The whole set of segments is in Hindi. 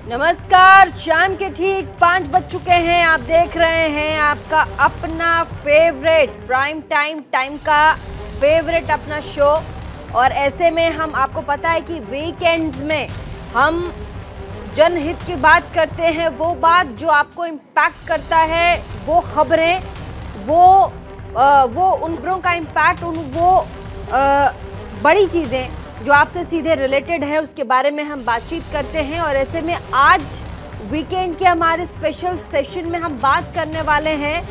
नमस्कार। शाम के ठीक 5 बज चुके हैं। आप देख रहे हैं आपका अपना फेवरेट प्राइम टाइम का फेवरेट अपना शो। और ऐसे में हम आपको पता है कि वीकेंड्स में हम जनहित की बात करते हैं, वो बात जो आपको इम्पैक्ट करता है, वो खबरें, वो उन खबरों का इम्पैक्ट, बड़ी चीज़ें जो आपसे सीधे रिलेटेड है उसके बारे में हम बातचीत करते हैं। और ऐसे में आज वीकेंड के हमारे स्पेशल सेशन में हम बात करने वाले हैं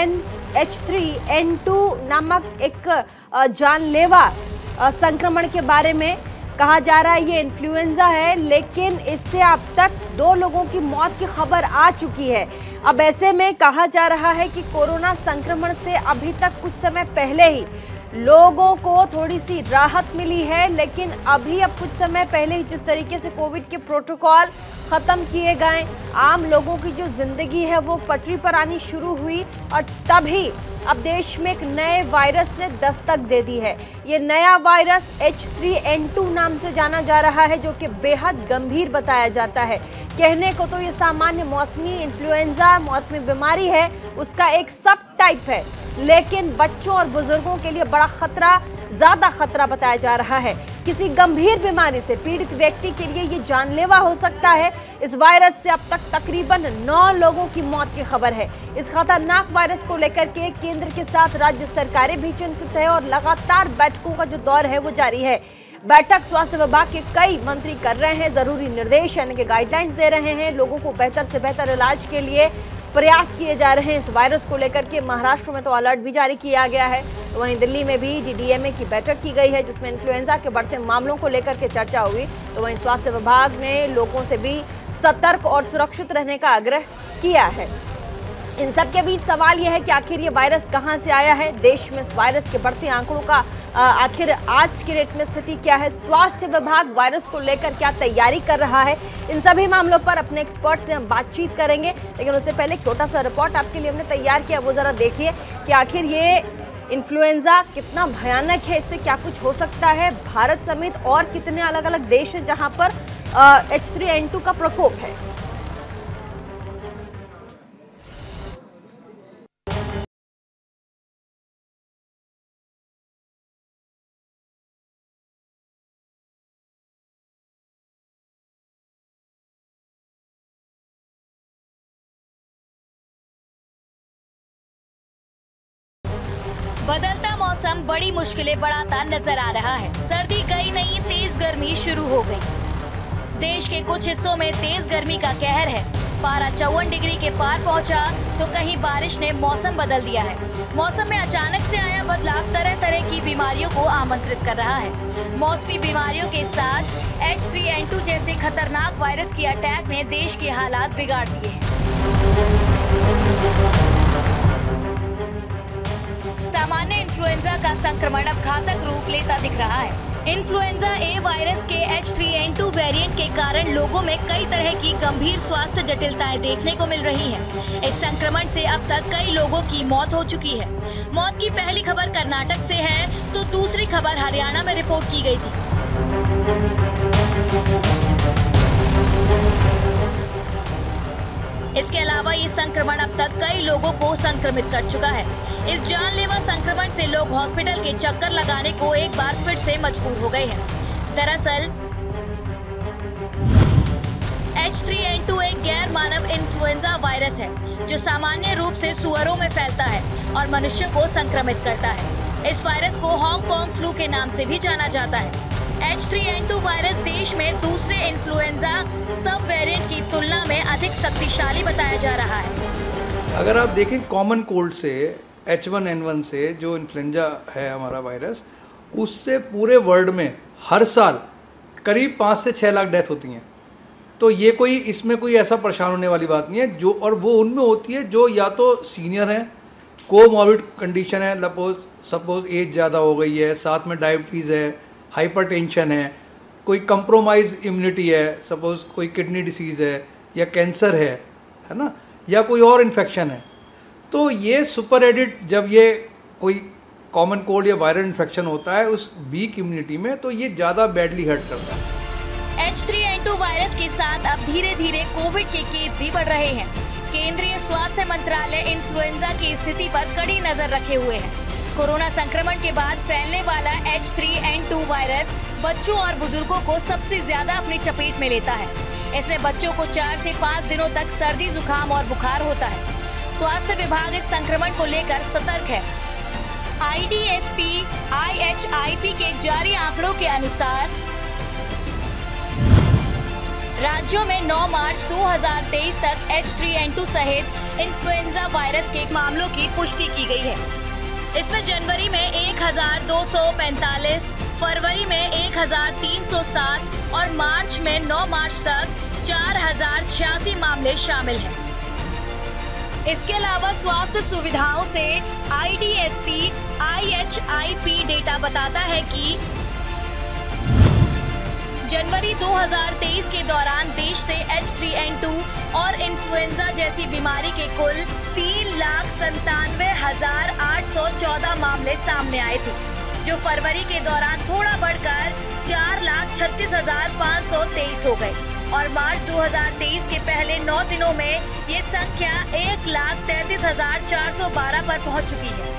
H3N2 नामक एक जानलेवा संक्रमण के बारे में। कहा जा रहा है ये इन्फ्लुएंजा है, लेकिन इससे अब तक 2 लोगों की मौत की खबर आ चुकी है। अब ऐसे में कहा जा रहा है कि कोरोना संक्रमण से अभी तक कुछ समय पहले ही लोगों को थोड़ी सी राहत मिली है, लेकिन अभी अब कुछ समय पहले ही जिस तरीके से कोविड के प्रोटोकॉल ख़त्म किए गए, आम लोगों की जो ज़िंदगी है वो पटरी पर आनी शुरू हुई और तभी अब देश में एक नए वायरस ने दस्तक दे दी है। ये नया वायरस H3N2 नाम से जाना जा रहा है, जो कि बेहद गंभीर बताया जाता है। कहने को तो ये सामान्य मौसमी इन्फ्लुएंजा मौसमी बीमारी है, उसका एक सब टाइप है, लेकिन बच्चों और बुजुर्गों के लिए बड़ा खतरा, ज़्यादा खतरा बताया जा रहा है। किसी गंभीर बीमारी से पीड़ित व्यक्ति के लिए ये जानलेवा हो सकता है। इस वायरस से अब तक तकरीबन 9 लोगों की मौत की खबर है। इस खतरनाक वायरस को लेकर के केंद्र के साथ राज्य सरकारें भी चिंतित है और लगातार बैठकों का जो दौर है वो जारी है। बैठक स्वास्थ्य विभाग के कई मंत्री कर रहे हैं, जरूरी निर्देश यानी कि गाइडलाइंस दे रहे हैं, लोगों को बेहतर से बेहतर इलाज के लिए प्रयास किए जा रहे हैं। इस वायरस को लेकर के महाराष्ट्र में तो अलर्ट भी जारी किया गया है, तो वहीं दिल्ली में भी DDMA की बैठक की गई है, जिसमें इन्फ्लुएंजा के बढ़ते मामलों को लेकर के चर्चा हुई। तो वहीं स्वास्थ्य विभाग ने लोगों से भी सतर्क और सुरक्षित रहने का आग्रह किया है। इन सब के बीच सवाल यह है कि आखिर ये वायरस कहां से आया है, देश में इस वायरस के बढ़ते आंकड़ों का आखिर आज की डेट में स्थिति क्या है, स्वास्थ्य विभाग वायरस को लेकर क्या तैयारी कर रहा है, इन सभी मामलों पर अपने एक्सपर्ट से हम बातचीत करेंगे। लेकिन उससे पहले एक छोटा सा रिपोर्ट आपके लिए हमने तैयार किया, वो जरा देखिए कि आखिर ये इन्फ्लुएंजा कितना भयानक है, इससे क्या कुछ हो सकता है। भारत समेत और कितने अलग अलग देश हैं जहां पर H3N2 का प्रकोप है। बदलता मौसम बड़ी मुश्किलें बढ़ाता नजर आ रहा है। सर्दी गई नहीं, तेज गर्मी शुरू हो गई। देश के कुछ हिस्सों में तेज गर्मी का कहर है। पारा 54 डिग्री के पार पहुंचा तो कहीं बारिश ने मौसम बदल दिया है। मौसम में अचानक से आया बदलाव तरह तरह की बीमारियों को आमंत्रित कर रहा है। मौसमी बीमारियों के साथ H3N2 जैसे खतरनाक वायरस की अटैक ने देश के हालात बिगाड़ दिए हैं। सामान्य इन्फ्लुएंजा का संक्रमण अब घातक रूप लेता दिख रहा है। इन्फ्लुएंजा ए वायरस के H3N2 वेरिएंट के कारण लोगों में कई तरह की गंभीर स्वास्थ्य जटिलताएं देखने को मिल रही हैं। इस संक्रमण से अब तक कई लोगों की मौत हो चुकी है। मौत की पहली खबर कर्नाटक से है तो दूसरी खबर हरियाणा में रिपोर्ट की गई थी। इसके अलावा ये संक्रमण अब तक कई लोगों को संक्रमित कर चुका है। इस जानलेवा संक्रमण से लोग हॉस्पिटल के चक्कर लगाने को एक बार फिर से मजबूर हो गए हैं। दरअसल H3N2 एक गैर मानव इन्फ्लुएंजा वायरस है, जो सामान्य रूप से सुअरों में फैलता है और मनुष्यों को संक्रमित करता है। इस वायरस को हांगकांग फ्लू के नाम से भी जाना जाता है। H3N2 वायरस देश में दूसरे इन्फ्लुएंजा सब वेरिएंट की तुलना में अधिक शक्तिशाली बताया जा रहा है। अगर आप देखें कॉमन कोल्ड से H1N1 से जो इन्फ्लुएंजा है हमारा वायरस, उससे पूरे वर्ल्ड में हर साल करीब 5 से 6 लाख डेथ होती हैं। तो ये कोई इसमें कोई ऐसा परेशान होने वाली बात नहीं है। जो और वो उनमें होती है जो या तो सीनियर हैं, कोमॉर्बिड कंडीशन है, सपोज एज ज़्यादा हो गई है, साथ में डायबिटीज़ है, हाइपरटेंशन है, कोई कंप्रोमाइज इम्यूनिटी है, सपोज कोई किडनी डिसीज़ है या कैंसर है ना, या कोई और इन्फेक्शन है। तो ये सुपर एडिट जब ये कोई कॉमन कोल्ड या वायरल इन्फेक्शन होता है उस वीक इम्यूनिटी में, तो ये ज़्यादा बैडली हर्ट करता है। H3N2 वायरस के साथ अब धीरे धीरे कोविड के केस भी बढ़ रहे हैं। केंद्रीय स्वास्थ्य मंत्रालय इन्फ्लुएंजा की स्थिति पर कड़ी नजर रखे हुए है। कोरोना संक्रमण के बाद फैलने वाला H3N2 वायरस बच्चों और बुजुर्गों को सबसे ज्यादा अपनी चपेट में लेता है। इसमें बच्चों को 4 से 5 दिनों तक सर्दी, जुकाम और बुखार होता है। स्वास्थ्य विभाग इस संक्रमण को लेकर सतर्क है। IDSP IHIP के जारी आंकड़ों के अनुसार राज्यों में 9 मार्च 2023 तक H3N2 सहित इन्फ्लुएंजा वायरस के मामलों की पुष्टि की गई है। इसमें जनवरी में 1245, फरवरी में 1307 और मार्च में 9 मार्च तक 4086 मामले शामिल हैं। इसके अलावा स्वास्थ्य सुविधाओं से IDSP IHIP डेटा बताता है कि जनवरी 2023 के दौरान देश से H3N2 और इन्फ्लुएंजा जैसी बीमारी के कुल 3,97,814 मामले सामने आए थे, जो फरवरी के दौरान थोड़ा बढ़कर 4,36,523 हो गए और मार्च 2023 के पहले 9 दिनों में ये संख्या 1,33,412 पर पहुंच चुकी है।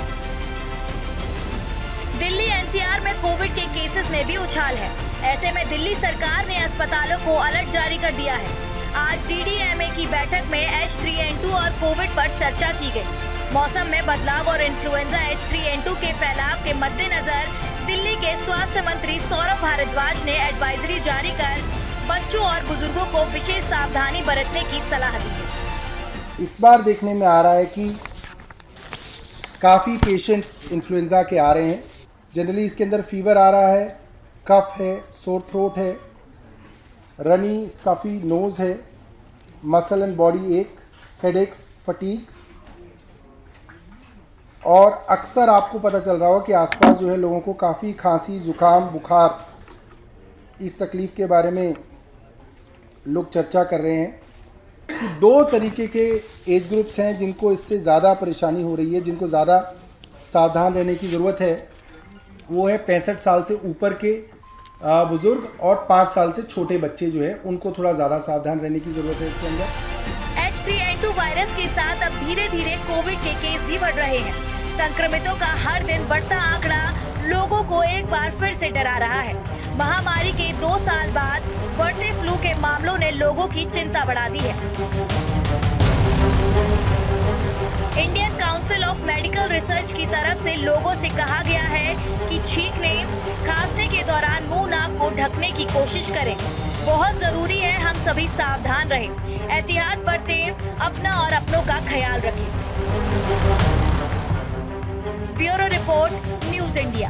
दिल्ली NCR में कोविड के केसेस में भी उछाल है। ऐसे में दिल्ली सरकार ने अस्पतालों को अलर्ट जारी कर दिया है। आज DDMA की बैठक में H3N2 और कोविड पर चर्चा की गई। मौसम में बदलाव और इन्फ्लुएंजा H3N2 के फैलाव के मद्देनजर दिल्ली के स्वास्थ्य मंत्री सौरभ भारद्वाज ने एडवाइजरी जारी कर बच्चों और बुजुर्गों को विशेष सावधानी बरतने की सलाह दी है। इस बार देखने में आ रहा है कि काफ़ी पेशेंट्स इन्फ्लुएंजा के आ रहे हैं। जनरली इसके अंदर फीवर आ रहा है, कफ है, सोर थ्रोट है, रनी स्टफी नोज़ है, muscle and body ache, headaches, fatigue, और अक्सर आपको पता चल रहा होगा कि आसपास जो है लोगों को काफ़ी खांसी, जुकाम, बुखार, इस तकलीफ़ के बारे में लोग चर्चा कर रहे हैं कि 2 तरीके के एज ग्रुप्स हैं जिनको इससे ज़्यादा परेशानी हो रही है, जिनको ज़्यादा सावधान रहने की ज़रूरत है। वो है 65 साल से ऊपर के बुजुर्ग और 5 साल से छोटे बच्चे जो है उनको थोड़ा ज़्यादा सावधान रहने की ज़रूरत है इसके अंदर। H3N2 वायरस के साथ अब धीरे धीरे कोविड के केस भी बढ़ रहे हैं। संक्रमितों का हर दिन बढ़ता आंकड़ा लोगों को एक बार फिर से डरा रहा है। महामारी के 2 साल बाद बढ़ते फ्लू के मामलों ने लोगों की चिंता बढ़ा दी है। Indian council of medical research की तरफ से लोगों से कहा गया है कि छींकने, खांसने के दौरान मुंह नाक को ढकने की कोशिश करें। बहुत जरूरी है हम सभी सावधान रहें, एहतियात बरतें, अपना और अपनों का ख्याल रखें। Bureau report, news India.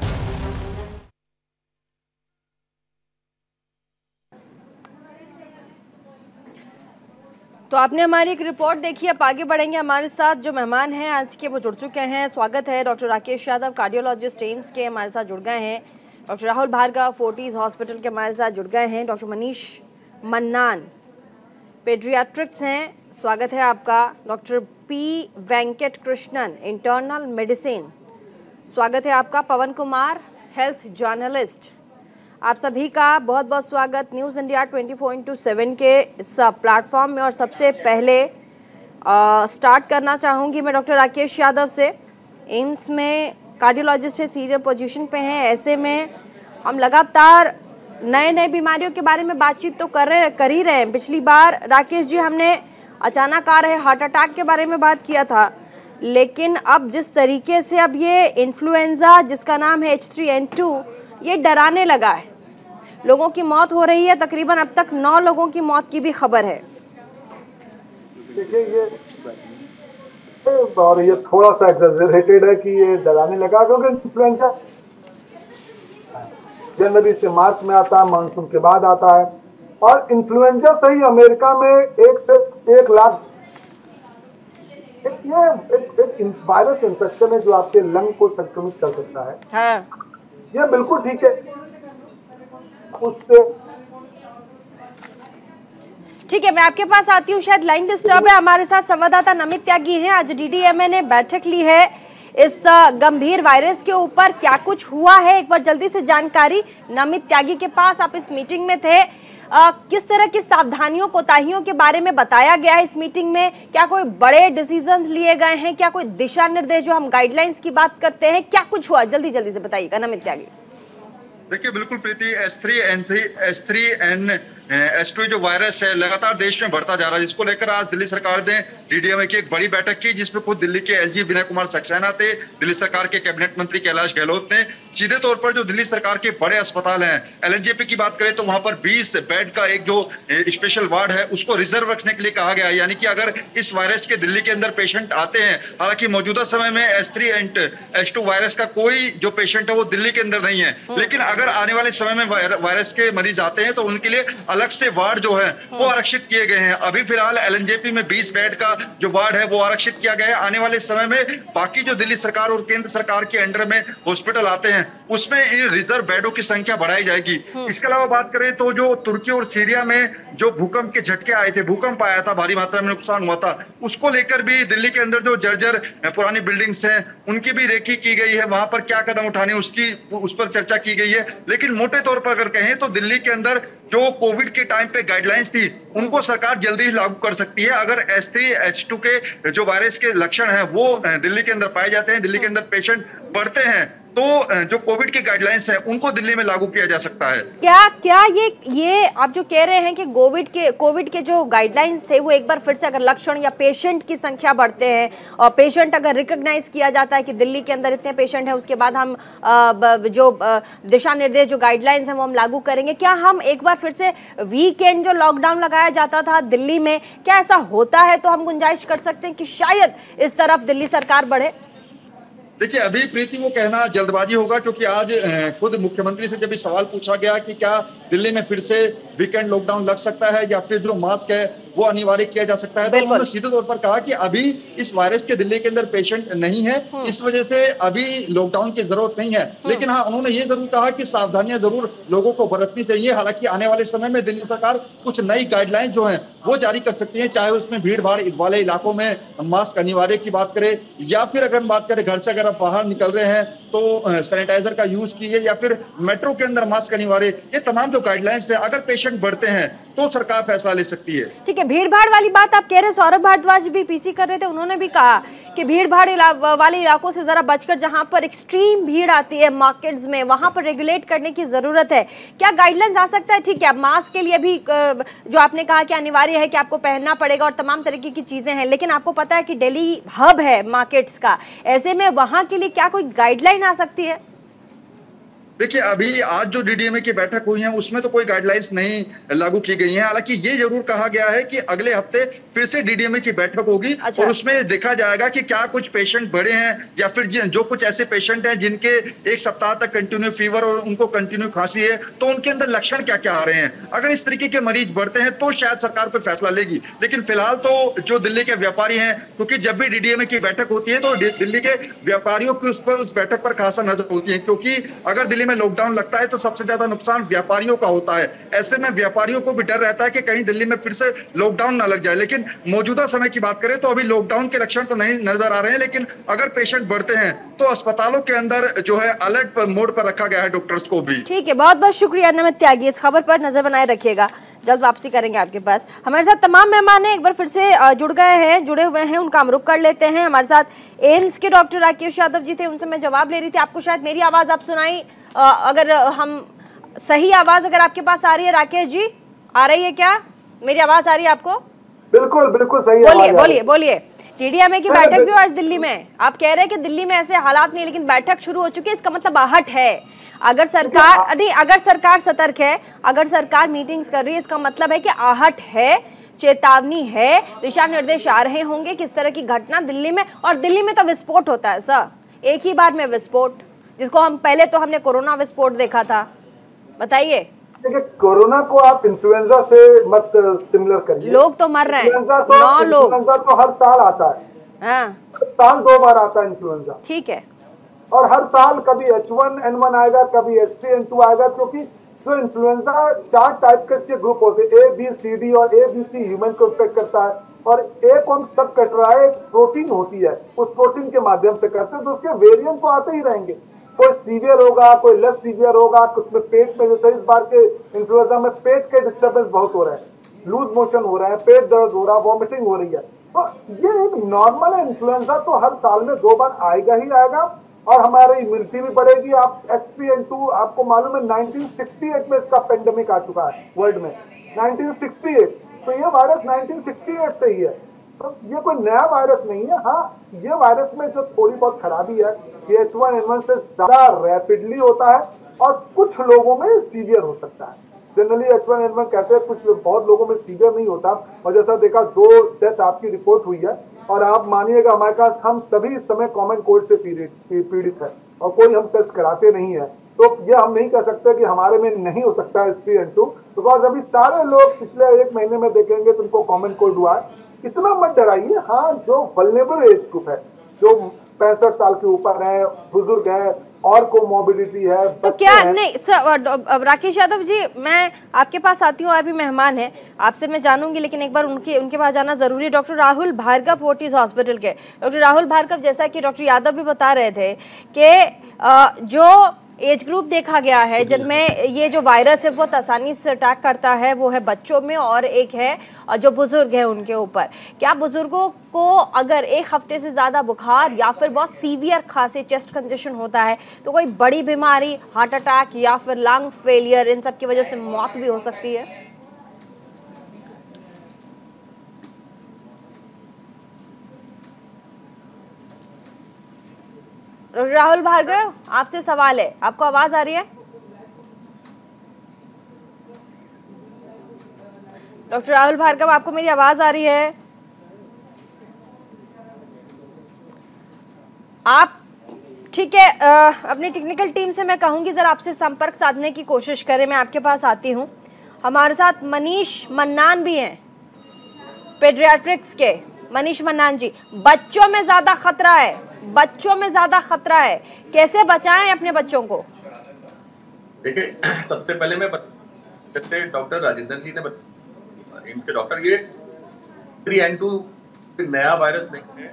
तो आपने हमारी एक रिपोर्ट देखी। अब आगे बढ़ेंगे। हमारे साथ जो मेहमान हैं आज के वो जुड़ चुके हैं। स्वागत है डॉक्टर राकेश यादव, कार्डियोलॉजिस्ट एम्स के हमारे साथ जुड़ गए हैं। डॉक्टर राहुल भार्गव, फोर्टिस हॉस्पिटल के हमारे साथ जुड़ गए हैं। डॉक्टर मनीष मन्नान, पेडियाट्रिक्स हैं, स्वागत है आपका। Doctor P Venkat Krishnan, internal medicine, स्वागत है आपका। पवन कुमार, हेल्थ जर्नलिस्ट, आप सभी का बहुत बहुत स्वागत न्यूज़ इंडिया 24/7 के इस प्लेटफॉर्म में। और सबसे पहले स्टार्ट करना चाहूँगी मैं डॉक्टर राकेश यादव से। एम्स में कार्डियोलॉजिस्ट है, सीनियर पोजीशन पे हैं। ऐसे में हम लगातार नए नए बीमारियों के बारे में बातचीत तो कर ही रहे हैं। पिछली बार राकेश जी हमने अचानक आ रहे हार्ट अटैक के बारे में बात किया था, लेकिन अब जिस तरीके से अब ये इन्फ्लुएंजा जिसका नाम है H3N2 ये डराने लगा है, लोगों की मौत हो रही है। तकरीबन अब तक 9 लोगों की मौत की भी खबर है। देखिए ये थोड़ा सा एग्जैजरेटेड है कि ये डराने लगा, क्योंकि इन्फ्लुएंजा जनवरी से मार्च में आता है, मानसून के बाद आता है। और इन्फ्लुएंजा सही अमेरिका में 1 से 1 लाख एक वायरस इन्फेक्शन है जो आपके लंग को संक्रमित कर सकता है। हाँ। ये बिल्कुल ठीक है। उससे ठीक है, मैं आपके पास आती हूँ। शायद लाइन डिस्टर्ब है। हमारे साथ संवाददाता नमित त्यागी हैं। आज DDMA ने बैठक ली है इस गंभीर वायरस के ऊपर। क्या कुछ हुआ है, एक बार जल्दी से जानकारी नमित त्यागी के पास। आप इस मीटिंग में थे, किस तरह की सावधानियों कोताहियों के बारे में बताया गया है इस मीटिंग में? क्या कोई बड़े डिसीजंस लिए गए हैं? क्या कोई दिशा निर्देश, जो हम गाइडलाइंस की बात करते हैं, क्या कुछ हुआ? जल्दी जल्दी से बताइएगा नमित त्यागी। देखिए बिल्कुल प्रीति, H3N3 जो वायरस है लगातार देश में बढ़ता जा रहा है, जिसको लेकर आज दिल्ली सरकार ने डीडीएमए की एक बड़ी बैठक की, जिसमें खुद दिल्ली के एलजी विनय कुमार सक्सेना थे, दिल्ली सरकार के कैबिनेट मंत्री कैलाश गहलोत ने सीधे तौर पर जो दिल्ली सरकार के बड़े अस्पताल हैं, एलएनजेपी की बात करें तो वहां पर 20 बेड का एक जो स्पेशल वार्ड है उसको रिजर्व रखने के लिए कहा गया है। यानी कि अगर इस वायरस के दिल्ली के अंदर पेशेंट आते हैं, हालांकि मौजूदा समय में H3N2 वायरस का कोई जो पेशेंट है वो दिल्ली के अंदर नहीं है, लेकिन अगर आने वाले समय में वायरस के मरीज आते हैं तो उनके लिए अलग से वार्ड जो है वो आरक्षित किए गए हैं। अभी फिलहाल एलएनजेपी में 20 बेड का जो वार्ड है वो आरक्षित किया गया है। आने वाले समय में बाकी जो दिल्ली सरकार और केंद्र सरकार के अंडर में हॉस्पिटल आते हैं उसमें इन रिजर्व बेडों की संख्या बढ़ाई जाएगी। इसके अलावा बात करें तो जो तुर्की और सीरिया में जो भूकंप के झटके आए थे, भूकंप आया था, भारी मात्रा में नुकसान हुआ था, उसको लेकर भी दिल्ली के अंदर जो जर्जर पुरानी बिल्डिंग्स हैं उनकी भी रेकी की गई है, वहां पर क्या कदम उठाने उस पर चर्चा की गई है। लेकिन मोटे तौर पर अगर कहें तो दिल्ली के अंदर जो कोविड के टाइम पे गाइडलाइंस थी उनको सरकार जल्दी ही लागू कर सकती है। अगर H3H2 के जो वायरस के लक्षण हैं वो दिल्ली के अंदर पाए जाते हैं, दिल्ली के अंदर पेशेंट बढ़ते हैं, तो जो कोविड के गाइडलाइंस हैं उनको दिल्ली में लागू किया जा सकता है। क्या ये आप जो कह रहे हैं कि कोविड के जो गाइडलाइंस थे वो एक बार फिर से अगर लक्षण या पेशेंट की संख्या बढ़ते हैं और पेशेंट अगर रिकॉग्नाइज किया जाता है कि दिल्ली के अंदर इतने पेशेंट हैं, उसके बाद हम जो दिशा निर्देश जो गाइडलाइंस हैं वो हम लागू करेंगे, क्या हम एक बार फिर से वीकेंड जो लॉकडाउन लगाया जाता था दिल्ली में, क्या ऐसा होता है तो हम गुंजाइश कर सकते हैं कि शायद इस तरफ दिल्ली सरकार बढ़े? देखिए अभी प्रीति वो कहना जल्दबाजी होगा, क्योंकि आज खुद मुख्यमंत्री से जब भी सवाल पूछा गया कि क्या दिल्ली में फिर से वीकेंड लॉकडाउन लग सकता है या फिर जो मास्क है वो अनिवार्य किया जा सकता है, तो उन्होंने सीधे तौर पर कहा कि अभी इस वायरस के दिल्ली के अंदर पेशेंट नहीं है, इस वजह से अभी लॉकडाउन की जरूरत नहीं है। लेकिन हाँ, उन्होंने ये जरूर कहा कि सावधानियां जरूर लोगों को बरतनी चाहिए। हालांकि आने वाले समय में दिल्ली सरकार कुछ नई गाइडलाइन जो है वो जारी कर सकती है, चाहे उसमें भीड़ भाड़ वाले इलाकों में मास्क अनिवार्य की बात करें, या फिर अगर बात करें घर से अगर आप बाहर निकल रहे हैं तो सैनिटाइजर का यूज कीजिए, या फिर मेट्रो के अंदर मास्क अनिवार्य। ये तमाम जो गाइडलाइंस है अगर पेशेंट बढ़ते हैं तो सरकार फैसला ले सकती है। ठीक है, भीड़ भाड़ वाली बात आप कह रहे हैं, सौरभ भारद्वाज भी पीसी कर रहे थे, उन्होंने भी कहा कि भीड़ भाड़ वाले इलाकों से जरा बचकर, जहां पर एक्सट्रीम भीड़ आती है मार्केट्स में, वहां पर रेगुलेट करने की जरूरत है। क्या गाइडलाइंस आ सकता है? ठीक है, मास्क के लिए भी जो आपने कहा कि अनिवार्य है कि आपको पहनना पड़ेगा और तमाम तरीके की चीजें हैं, लेकिन आपको पता है कि दिल्ली हब है मार्केट्स का, ऐसे में वहां के लिए क्या कोई गाइडलाइन आ सकती है? देखिए अभी आज जो डीडीएमए की बैठक हुई है उसमें तो कोई गाइडलाइंस नहीं लागू की गई है। हालांकि ये जरूर कहा गया है कि अगले हफ्ते फिर से डीडीएमए की बैठक होगी। अच्छा। और उसमें देखा जाएगा कि क्या कुछ पेशेंट बढ़े हैं या फिर जो कुछ ऐसे पेशेंट हैं जिनके एक सप्ताह तक कंटिन्यू फीवर और उनको कंटिन्यू खांसी है, तो उनके अंदर लक्षण क्या क्या आ रहे हैं। अगर इस तरीके के मरीज बढ़ते हैं तो शायद सरकार कोई फैसला लेगी। लेकिन फिलहाल तो जो दिल्ली के व्यापारी हैं, क्योंकि जब भी डीडीएमए की बैठक होती है तो दिल्ली के व्यापारियों की उस बैठक पर खासा नजर होती है, क्योंकि अगर दिल्ली में लॉकडाउन लगता है तो सबसे ज्यादा नुकसान व्यापारियों का होता है। ऐसे में व्यापारियों को भी डर रहता है कि कहीं दिल्ली में फिर से लॉकडाउन ना लग जाए। लेकिन मौजूदा समय की बात करें तो अभी लॉकडाउन के लक्षण तो नहीं नजर आ रहे हैं, लेकिन अगर पेशेंट बढ़ते हैं तो अस्पतालों के अंदर जो है अलर्ट मोड पर रखा गया है डॉक्टर्स को भी। ठीक है, बहुत बहुत शुक्रिया नमित त्यागी, इस खबर पर नजर बनाए रखिएगा, जल्द वापसी करेंगे आपके पास। हमारे साथ तमाम मेहमान एक बार फिर से जुड़े हुए हैं, उनका हम रुख कर लेते हैं। हमारे साथ एम्स के डॉक्टर राकेश यादव जी थे, उनसे मैं जवाब ले रही थी। आपको शायद मेरी आवाज आप सुनाई, अगर हम सही आवाज अगर आपके पास आ रही है, राकेश जी आ रही है क्या? मेरी आवाज आ रही है आपको? बिल्कुल बिल्कुल सही। बोलिए। डीडीएमए की बैठक भी आज दिल्ली में, आप कह रहे हैं कि दिल्ली में ऐसे हालात नहीं, लेकिन बैठक शुरू हो चुकी है, इसका मतलब आहट है। अगर सरकार सतर्क है, अगर सरकार मीटिंग्स कर रही है, इसका मतलब है कि आहट है, चेतावनी है, दिशा निर्देश आ रहे होंगे किस तरह की घटना दिल्ली में। और दिल्ली में तो विस्फोट होता है सर, एक ही बार में विस्फोट, जिसको हम पहले तो हमने कोरोना विस्फोट देखा था। बताइए। देखिए, कोरोना को आप इन्फ्लुएंजा से मत सिमिलर करिए, लोग तो मर रहे हैं, इन्फ्लुएंजा तो हर साल आता है। हाँ। साल 2 बार आता है इन्फ्लुएंजा। ठीक है। और हर साल कभी H1N1 आएगा, कभी H3N2 आएगा, क्योंकि जो इन्फ्लुएंजा 4 टाइप के ग्रुप होते हैं, A, B, C, D, और A, B, C ह्यूमन को इन्फेक्ट करता है, और A कौन सब कट रहा है, प्रोटीन होती है, उस प्रोटीन के माध्यम से करते हैं, तो उसके वेरिएंट तो आते ही रहेंगे। कोई सीवियर होगा, कोई लेस सीवियर होगा, उसमें पेट में, जैसे इस बार के इन्फ्लुएंजा में पेट के डिस्टर्बेंस बहुत हो रहे हैं, लूज मोशन हो रहे हैं, पेट दर्द हो रहा है, वॉमिटिंग हो रही है। तो ये एक नॉर्मल है। इन्फ्लुएंजा तो हर साल में 2 बार आएगा ही आएगा और हमारी इम्यूनिटी भी बढ़ेगी। आप H3N2 आपको मालूम है 1968 में इसका पेंडेमिक आ चुका है वर्ल्ड में, 1968। तो ये वायरस 1968 से ही है, तो ये कोई नया वायरस नहीं है। हाँ, ये वायरस में जो थोड़ी बहुत खराबी है, ये H1N1 से ज्यादा रैपिडली होता है और कुछ लोगों में सीवियर हो सकता है। जनरली H1N1 कहते हैं, कुछ बहुत लोगों में सीवियर नहीं होता। और जैसा देखा 2 डेथ आपकी रिपोर्ट हुई है और आप मानिएगा हमारे पास हम सभी इस समय कॉमन कोल्ड से पीड़ित है और कोई हम टेस्ट कराते नहीं है। तो ये हम नहीं कह सकते कि हमारे में नहीं हो सकता है H3N2, बिकॉज अभी सारे लोग पिछले 1 महीने में देखेंगे तो उनको कॉमन कोल्ड हुआ है। इतना मत डराइए। हाँ, जो वल्नरेबल एज ग्रुप है, जो 65 साल के ऊपर है, बुजुर्ग है और कोमोबिडिटी है, तो क्या नहीं सर, राकेश यादव जी मैं आपके पास आती हूँ, और भी मेहमान हैं आपसे मैं जानूंगी, लेकिन एक बार उनके पास जाना जरूरी है। डॉक्टर राहुल भार्गव फोर्टिस हॉस्पिटल के डॉक्टर राहुल भार्गव, जैसा कि डॉक्टर यादव भी बता रहे थे कि जो एज ग्रुप देखा गया है जिनमें ये जो वायरस है बहुत आसानी से अटैक करता है, वो है बच्चों में और एक है जो बुजुर्ग है उनके ऊपर। क्या बुजुर्गों को अगर 1 हफ्ते से ज़्यादा बुखार या फिर बहुत सीवियर खांसी, चेस्ट कंजेशन होता है तो कोई बड़ी बीमारी, हार्ट अटैक या फिर लंग फेलियर, इन सब की वजह से मौत भी हो सकती है? राहुल भार्गव, आपसे सवाल है, आपको आवाज आ रही है? डॉक्टर राहुल भार्गव, आपको मेरी आवाज आ रही है? आप ठीक है, अपनी टेक्निकल टीम से मैं कहूंगी जरा आपसे संपर्क साधने की कोशिश करें। मैं आपके पास आती हूं। हमारे साथ मनीष मन्नान भी हैं, पेडियाट्रिक्स के मनीष मन्नान जी। बच्चों में ज्यादा खतरा है, बच्चों में ज्यादा खतरा है, कैसे बचाएं अपने बच्चों को? देखिए, सबसे पहले मैं डॉक्टर राजेंद्र जी ने एम्स के डॉक्टर, ये H3N2 नया वायरस नहीं है।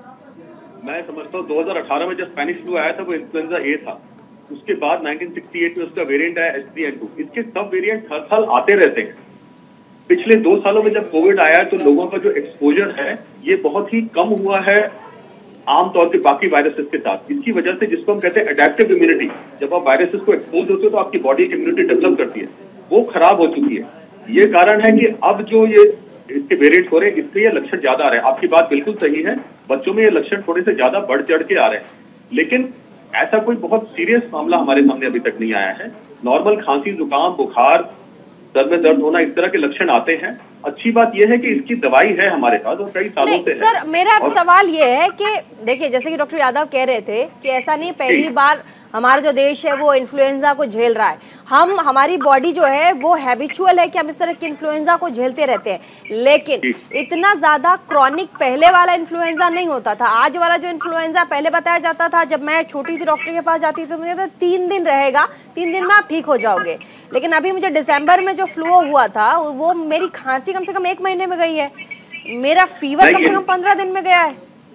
मैं समझता हूँ 2018 में जब स्पेनिश फ्लू आया था वो इन्फ्लुएंजा ए था, उसके बाद 1968 में उसका वेरिएंट आया H3N2। इसके सब वेरिएंट हर साल आते रहते हैं। पिछले 2 सालों में जब कोविड आया तो लोगों का जो एक्सपोजर है ये बहुत ही कम हुआ है आमतौर पे बाकी वायरसेस के साथ। इसकी वजह से जिसको हम कहते हैं एडेप्टिव इम्यूनिटी, जब आप वायरसेस को एक्सपोज होते हो तो आपकी बॉडी की इम्यूनिटी डेवलप करती है, वो खराब हो चुकी है। ये कारण है कि अब जो ये इसके वेरिएंट हो रहे हैं इसके ये लक्षण ज्यादा आ रहे हैं। आपकी बात बिल्कुल सही है, बच्चों में ये लक्षण थोड़े से ज्यादा बढ़ चढ़ के आ रहे हैं, लेकिन ऐसा कोई बहुत सीरियस मामला हमारे सामने अभी तक नहीं आया है। नॉर्मल खांसी, जुकाम, बुखार, सर में दर्द होना, इस तरह के लक्षण आते हैं। अच्छी बात यह है कि इसकी दवाई है हमारे पास और कई सालों से है। सर, मेरा सवाल ये है कि देखिए, जैसे कि डॉक्टर यादव कह रहे थे कि ऐसा नहीं पहली बार हमारा जो देश है वो इन्फ्लुएंजा को झेल रहा है। हमारी बॉडी जो है वो हैबिचुअल है कि हम इस तरह के इन्फ्लुएंजा को झेलते रहते हैं, लेकिन इतना ज्यादा क्रॉनिक पहले वाला इन्फ्लुएंजा नहीं होता था। आज वाला जो इन्फ्लुएंजा पहले बताया जाता था, जब मैं छोटी थी डॉक्टर के पास जाती थी तो मुझे तो 3 दिन रहेगा, 3 दिन में आप ठीक हो जाओगे। लेकिन अभी मुझे दिसंबर में जो फ्लू हुआ था वो मेरी खांसी कम से कम 1 महीने में गई है, मेरा फीवर कम से कम 15 दिन में गया है।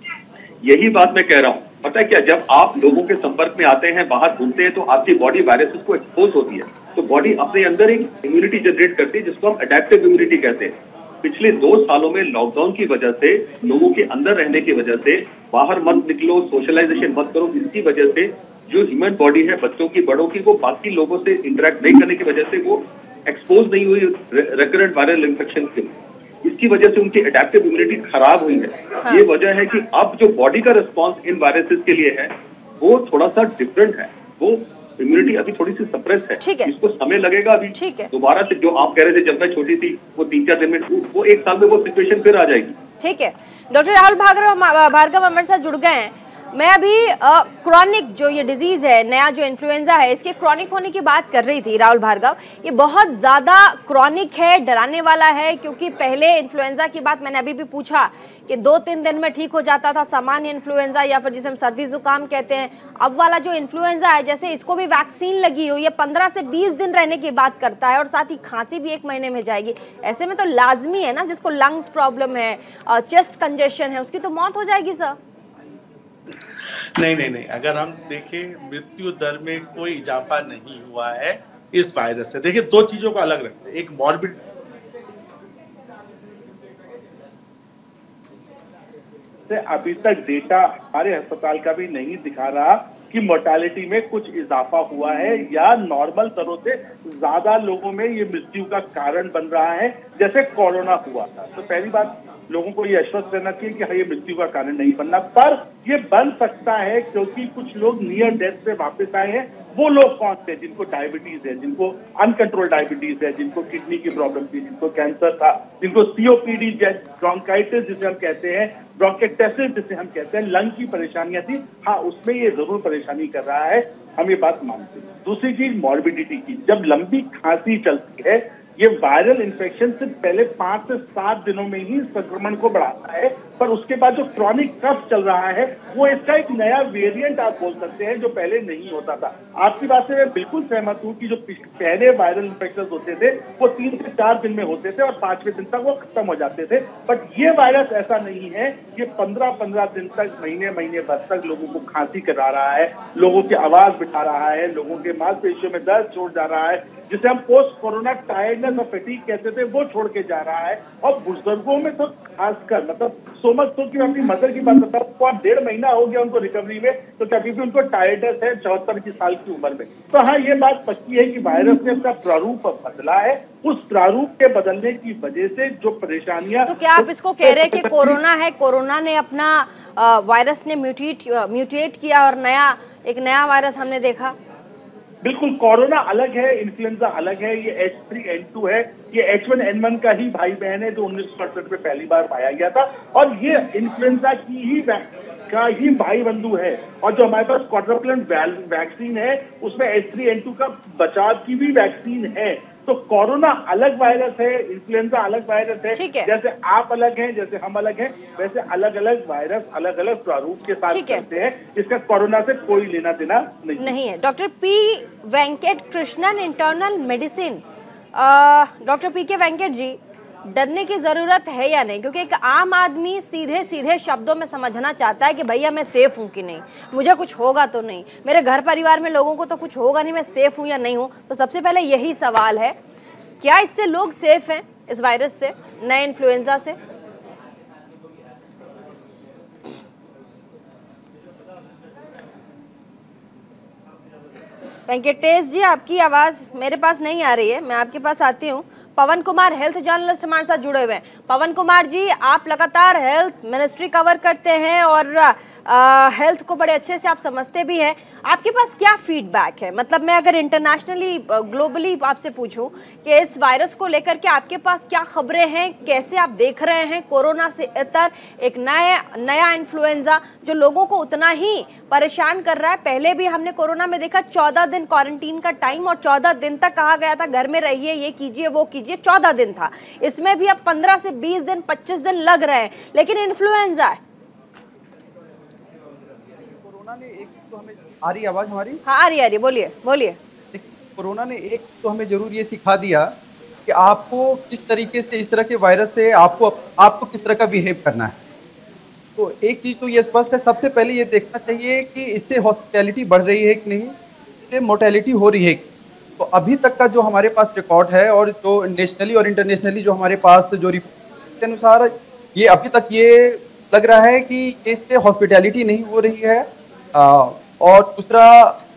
यही बात मैं कह रहा हूँ। पता है क्या, जब आप लोगों के संपर्क में आते हैं, बाहर घूमते हैं, तो आपकी बॉडी वायरसेस को एक्सपोज होती है, तो बॉडी अपने अंदर एक इम्यूनिटी जनरेट करती है जिसको हम एडेप्टिव इम्यूनिटी कहते हैं। पिछले 2 सालों में लॉकडाउन की वजह से, लोगों के अंदर रहने की वजह से, बाहर मत निकलो, सोशलाइजेशन मत करो, इसकी वजह से जो ह्यूमन बॉडी है बच्चों की, बड़ों की, वो बाकी लोगों से इंटरेक्ट नहीं करने की वजह से वो एक्सपोज नहीं हुई रिकरेंट वायरल इन्फेक्शन के। इसकी वजह से उनकी एडेप्टिव इम्यूनिटी खराब हुई है। हाँ। ये वजह है कि अब जो बॉडी का रिस्पांस इन वायरसेस के लिए है वो थोड़ा सा डिफरेंट है, वो इम्यूनिटी अभी थोड़ी सी सप्रेस है, इसको समय लगेगा अभी दोबारा से। जो आप कह रहे थे जब मैं छोटी थी वो 3-4 दिन में, वो 1 साल में वो सिचुएशन फिर आ जाएगी। ठीक है, डॉक्टर राहुल भार्गव हमारे साथ जुड़ गए हैं। मैं अभी क्रॉनिक जो ये डिजीज है, नया जो इन्फ्लुएंजा है, इसके क्रॉनिक होने की बात कर रही थी राहुल भार्गव। ये बहुत ज़्यादा क्रॉनिक है, डराने वाला है, क्योंकि पहले इन्फ्लुएंजा की बात मैंने अभी भी पूछा कि 2-3 दिन में ठीक हो जाता था सामान्य इन्फ्लुएंजा या फिर जिसे हम सर्दी जुकाम कहते हैं। अब वाला जो इन्फ्लुएंजा है, जैसे इसको भी वैक्सीन लगी हुई है, 15 से 20 दिन रहने की बात करता है और साथ ही खांसी भी 1 महीने में जाएगी। ऐसे में तो लाजमी है ना, जिसको लंग्स प्रॉब्लम है, चेस्ट कंजेशन है, उसकी तो मौत हो जाएगी सर। नहीं, अगर हम देखें मृत्यु दर में कोई इजाफा नहीं हुआ है इस वायरस से। देखिए, दो चीजों को अलग रखते हैं, एक मॉर्बिड से अभी तक डेटा हमारे अस्पताल का भी नहीं दिखा रहा कि मोर्टालिटी में कुछ इजाफा हुआ है या नॉर्मल दरों से ज्यादा लोगों में ये मृत्यु का कारण बन रहा है जैसे कोरोना हुआ था। तो पहली बात, लोगों को ये आश्वस्त रहना चाहिए कि हाँ, ये मृत्यु का कारण नहीं बनना, पर ये बन सकता है क्योंकि कुछ लोग नियर डेथ से वापस आए हैं। वो लोग कौन से, जिनको डायबिटीज है, जिनको अनकंट्रोल डायबिटीज है, जिनको किडनी की प्रॉब्लम थी, जिनको कैंसर था, जिनको सीओपीडी, ब्रोंकाइटिस जिसे हम कहते हैं, ब्रोंकाइटिस जिसे हम कहते हैं, लंग की परेशानियां थी, हाँ उसमें ये जरूर परेशानी कर रहा है, हम ये बात मानते हैं। दूसरी चीज मॉर्बिडिटी की, जब लंबी खांसी चलती है, ये वायरल इन्फेक्शन से पहले 5 से 7 दिनों में ही संक्रमण को बढ़ाता है, पर उसके बाद जो क्रॉनिक कफ चल रहा है वो इसका एक नया वेरिएंट आप बोल सकते हैं जो पहले नहीं होता था। आपकी बात से मैं बिल्कुल सहमत हूँ कि जो पहले वायरल इन्फेक्शन होते थे वो 3 से 4 दिन में होते थे और 5वें दिन तक वो खत्म हो जाते थे, बट ये वायरस ऐसा नहीं है। ये 15-15 दिन तक, महीने भर तक लोगों को खांसी करा रहा है, लोगों की आवाज बिठा रहा है, लोगों के मांसपेशियों में दर्द छोड़ जा रहा है, जिसे हम पोस्ट कोरोना टायर्डनेस और फैटीग कहते थे, वो छोड़ के जा रहा है। और बुजुर्गों में तो खासकर, मतलब सो मच तो कि अपनी मदर की बात बताऊं, तो 1.5 महीना हो गया उनको रिकवरी में, तो अभी भी उनको टायर्डनेस है 74 साल की उम्र में। तो हाँ, ये बात पक्की है कि वायरस ने अपना प्रारूप बदला है, उस प्रारूप के बदलने की वजह से जो परेशानियां। तो क्या आप इसको कह रहे हैं कि कोरोना है, कोरोना ने अपना वायरस ने म्यूटेट किया और एक नया वायरस हमने देखा? बिल्कुल, कोरोना अलग है, इन्फ्लुएंजा अलग है, ये H3N2 है, ये H1N1 का ही भाई बहन है जो 1968 में पहली बार पाया गया था, और ये इन्फ्लुएंजा का ही भाई बंधु है। और जो हमारे पास क्वाड्रुप्लेंट वैक्सीन है उसमें H3N2 का बचाव की भी वैक्सीन है। तो कोरोना अलग वायरस है, इन्फ्लुएंजा अलग वायरस है, जैसे आप अलग हैं, जैसे हम अलग हैं, वैसे अलग अलग वायरस अलग अलग प्रारूप के साथ चलते हैं, जिसका कोरोना से कोई लेना देना नहीं है। Doctor P Venkat Krishnan, internal medicine. Doctor P K Venkat जी, डरने की जरूरत है या नहीं? क्योंकि एक आम आदमी सीधे शब्दों में समझना चाहता है कि भैया मैं सेफ हूं कि नहीं, मुझे कुछ होगा तो नहीं, मेरे घर परिवार में लोगों को तो कुछ होगा नहीं, मैं सेफ हूं या नहीं हूं। तो सबसे पहले यही सवाल है, क्या इससे लोग सेफ हैं, इस वायरस से, नए इन्फ्लुएंजा से? वेंकटेश जी, आपकी आवाज मेरे पास नहीं आ रही है, मैं आपके पास आती हूँ। पवन कुमार, हेल्थ जर्नलिस्ट, हमारे साथ जुड़े हुए हैं। पवन कुमार जी, आप लगातार हेल्थ मिनिस्ट्री कवर करते हैं और हेल्थ को बड़े अच्छे से आप समझते भी हैं, आपके पास क्या फीडबैक है? मतलब मैं अगर इंटरनेशनली, ग्लोबली आपसे पूछूं कि इस वायरस को लेकर के आपके पास क्या खबरें हैं, कैसे आप देख रहे हैं कोरोना से इतर एक नया इन्फ्लुएंजा जो लोगों को उतना ही परेशान कर रहा है? पहले भी हमने कोरोना में देखा 14 दिन क्वारंटीन का टाइम और 14 दिन तक कहा गया था घर में रहिए, ये कीजिए वो कीजिए, 14 दिन था। इसमें भी अब 15 से 20 दिन 25 दिन लग रहे हैं, लेकिन इन्फ्लुएंजा है। कोरोना ने एक तो हमें, आ रही आवाज हमारी? हाँ आ रही, बोलिए। कोरोना ने एक तो हमें जरूर ये सिखा दिया कि आपको किस तरीके से, इस तरह के वायरस से आपको किस तरह का बिहेव करना है। तो एक चीज तो ये स्पष्ट है, सबसे पहले ये देखना चाहिए कि इससे हॉस्पिटैलिटी बढ़ रही है कि नहीं, इससे मोर्टेलिटी हो रही है। तो अभी तक का जो हमारे पास रिकॉर्ड है और जो नेशनली और इंटरनेशनली जो हमारे पास जो रिपोर्ट के अनुसार ये अभी तक ये लग रहा है कि इससे हॉस्पिटैलिटी नहीं हो रही है, और दूसरा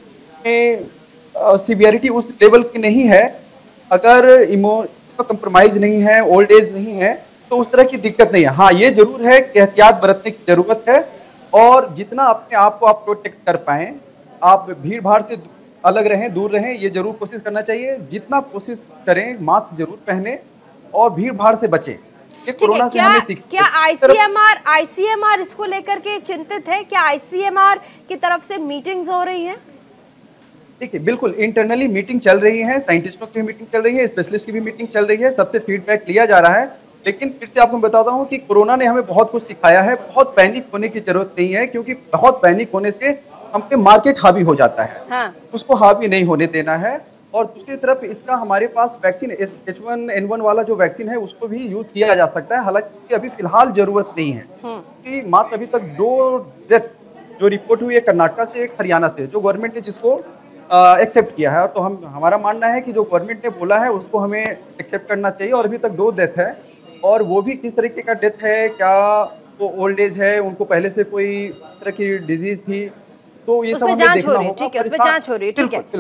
सीवियरिटी उस लेवल की नहीं है। अगर इम्यून कंप्रोमाइज नहीं है, ओल्ड एज नहीं है, तो उस तरह की दिक्कत नहीं है। हाँ, ये जरूर है कि एहतियात बरतने की जरूरत है, और जितना अपने आप को आप प्रोटेक्ट कर पाएं, आप भीड़ भाड़ से अलग रहें, दूर रहें, ये जरूर कोशिश करना चाहिए। जितना कोशिश करें, मास्क जरूर पहने और भीड़ भाड़ से बचें। कोरोना से हमें क्या आईसीएमआर इसको लेकर के चिंतित है? क्या आईसीएमआर की तरफ से मीटिंग्स हो रही हैं? देखिए, बिल्कुल इंटरनली मीटिंग चल रही है, साइंटिस्टों की मीटिंग चल रही है, स्पेशलिस्ट की भी मीटिंग चल रही है, सबसे फीडबैक लिया जा रहा है। लेकिन फिर से आपको बताता हूँ कि कोरोना ने हमें बहुत कुछ सिखाया है। बहुत पैनिक होने की जरूरत नहीं है, क्योंकि बहुत पैनिक होने से हम पे मार्केट हावी हो जाता है। हाँ। उसको हावी नहीं होने देना है। और दूसरी तरफ इसका हमारे पास वैक्सीन H1N1 वाला जो वैक्सीन है उसको भी यूज किया जा सकता है, हालांकि अभी फिलहाल जरूरत नहीं है, कि मात्र अभी तक 2 डेथ जो रिपोर्ट हुई है कर्नाटका से, एक हरियाणा से, जो गवर्नमेंट ने जिसको एक्सेप्ट किया है। तो हमारा मानना है कि जो गवर्नमेंट ने बोला है उसको हमें एक्सेप्ट करना चाहिए। और अभी तक 2 डेथ है, और वो भी किस तरीके का डेथ है, क्या वो ओल्ड एज है, उनको पहले से कोई तरह की डिजीज थी, तो ये सब हमें देखना होगा। ठीक है, उसमें जांच हो रही है, ठीक है।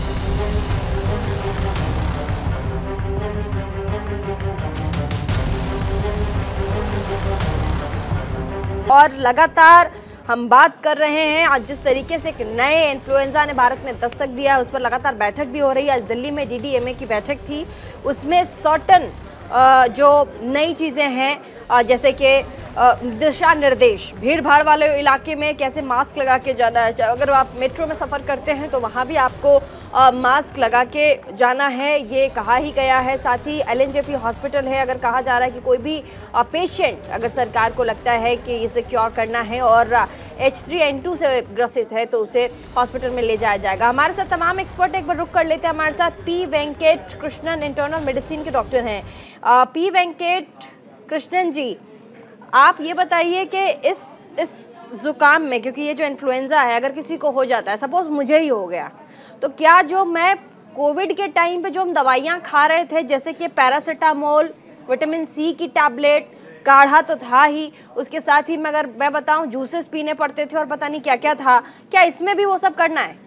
और लगातार हम बात कर रहे हैं, आज जिस तरीके से एक नए इन्फ्लुएंजा ने भारत में दस्तक दिया है, उस पर लगातार बैठक भी हो रही है। आज दिल्ली में DDMA की बैठक थी, उसमें सर्टेन जो नई चीज़ें हैं, जैसे कि दिशा निर्देश, भीड़ भाड़ वाले इलाके में कैसे मास्क लगा के जाना है। अगर आप मेट्रो में सफ़र करते हैं तो वहाँ भी आपको मास्क लगा के जाना है, ये कहा ही गया है। साथ ही LNJP हॉस्पिटल है, अगर कहा जा रहा है कि कोई भी पेशेंट अगर सरकार को लगता है कि इसे क्योर करना है और H3N2 से ग्रसित है तो उसे हॉस्पिटल में ले जाया जाएगा। हमारे साथ तमाम एक्सपर्ट एक बार रुक कर लेते हैं। हमारे साथ P Venkat Krishnan, internal medicine के डॉक्टर हैं। P वेंकट कृष्णन जी, आप ये बताइए कि इस जुकाम में, क्योंकि ये जो इन्फ्लुएंजा है अगर किसी को हो जाता है, सपोज मुझे ही हो गया, तो क्या जो मैं कोविड के टाइम पे जो हम दवाइयाँ खा रहे थे, जैसे कि पैरासीटामोल, विटामिन C की टैबलेट, काढ़ा तो था ही, उसके साथ ही अगर मैं बताऊं जूसेस पीने पड़ते थे और पता नहीं क्या क्या था, क्या इसमें भी वो सब करना है?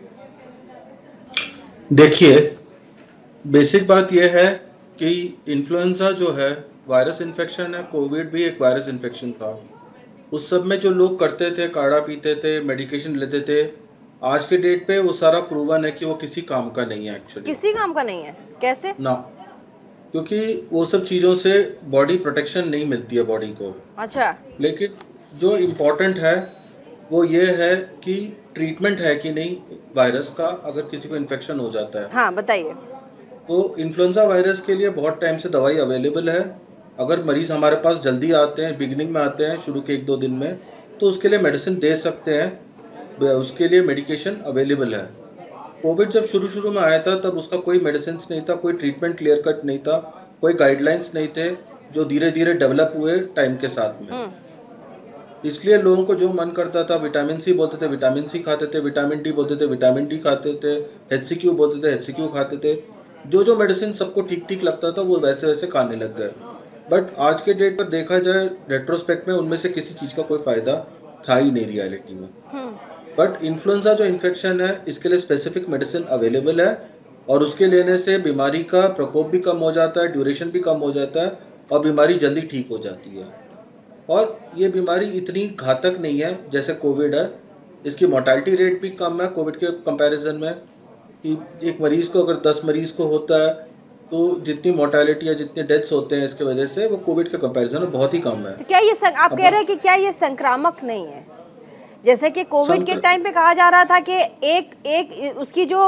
देखिए, बेसिक बात यह है कि इन्फ्लुएंजा जो है वायरस इन्फेक्शन है, कोविड भी एक वायरस इन्फेक्शन था। उस सब में जो लोग करते थे, काढ़ा पीते थे, मेडिकेशन लेते थे, आज के डेट पे वो सारा प्रूवन है कि वो किसी काम का नहीं है। एक्चुअली किसी काम का नहीं है, कैसे ना? क्योंकि वो सब चीज़ों से बॉडी प्रोटेक्शन नहीं मिलती है बॉडी को। अच्छा। लेकिन जो इम्पोर्टेंट है वो ये है कि ट्रीटमेंट है कि नहीं वायरस का, अगर किसी को इन्फेक्शन हो जाता है। हाँ, बताइए। तो इन्फ्लुएंजा वायरस के लिए बहुत टाइम से दवाई अवेलेबल है। अगर मरीज हमारे पास जल्दी आते हैं, बिगिनिंग में आते हैं, शुरू के 1-2 दिन में, तो उसके लिए मेडिसिन दे सकते हैं, उसके लिए मेडिकेशन अवेलेबल है। कोविड जब शुरू में आया था तब उसका कोई मेडिसिन नहीं था, कोई ट्रीटमेंट क्लियर कट नहीं था, कोई गाइडलाइंस नहीं थे, जो धीरे धीरे डेवलप हुए टाइम के साथ में। इसलिए लोगों को जो मन करता था, विटामिन C बोलते थे, विटामिन C खाते थे, विटामिन D बोलते थे, विटामिन D खाते थे, HCQ बोलते थे, HCQ खाते थे। जो मेडिसिन सबको ठीक ठीक लगता था वो वैसे वैसे खाने लग गए। बट आज के डेट पर देखा जाए रेट्रोस्पेक्ट में, उनमें से किसी चीज़ का कोई फायदा था ही नहीं रियलिटी में। बट इन्फ्लुएंजा जो इन्फेक्शन है, इसके लिए स्पेसिफिक मेडिसिन अवेलेबल है, और उसके लेने से बीमारी का प्रकोप भी कम हो जाता है, ड्यूरेशन भी कम हो जाता है, और बीमारी जल्दी ठीक हो जाती है। और ये बीमारी इतनी घातक नहीं है जैसे कोविड है। इसकी मोर्टेलिटी रेट भी कम है कोविड के कंपैरिजन में, कि एक मरीज को अगर 10 मरीज को होता है तो जितनी मोर्टेलिटी या जितने डेथ्स होते हैं इसके वजह से, वो कोविड के कंपैरिजन में बहुत ही कम है। तो क्या ये आप कह रहे हैं कि क्या ये संक्रामक नहीं है? जैसे कि कोविड के टाइम पे कहा जा रहा था कि एक उसकी जो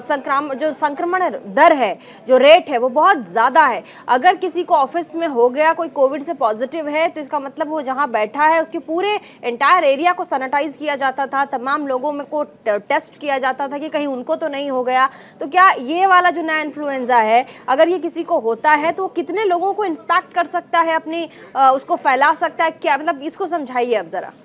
संक्रमण दर है, जो रेट है, वो बहुत ज़्यादा है। अगर किसी को ऑफिस में हो गया, कोई कोविड से पॉजिटिव है, तो इसका मतलब वो जहाँ बैठा है उसके पूरे एंटायर एरिया को सैनिटाइज किया जाता था, तमाम लोगों में को टेस्ट किया जाता था कि कहीं उनको तो नहीं हो गया। तो क्या ये वाला जो नया इन्फ्लुएंजा है, अगर ये किसी को होता है तो कितने लोगों को इम्पैक्ट कर सकता है, अपनी उसको फैला सकता है? क्या मतलब, इसको समझाइए अब ज़रा।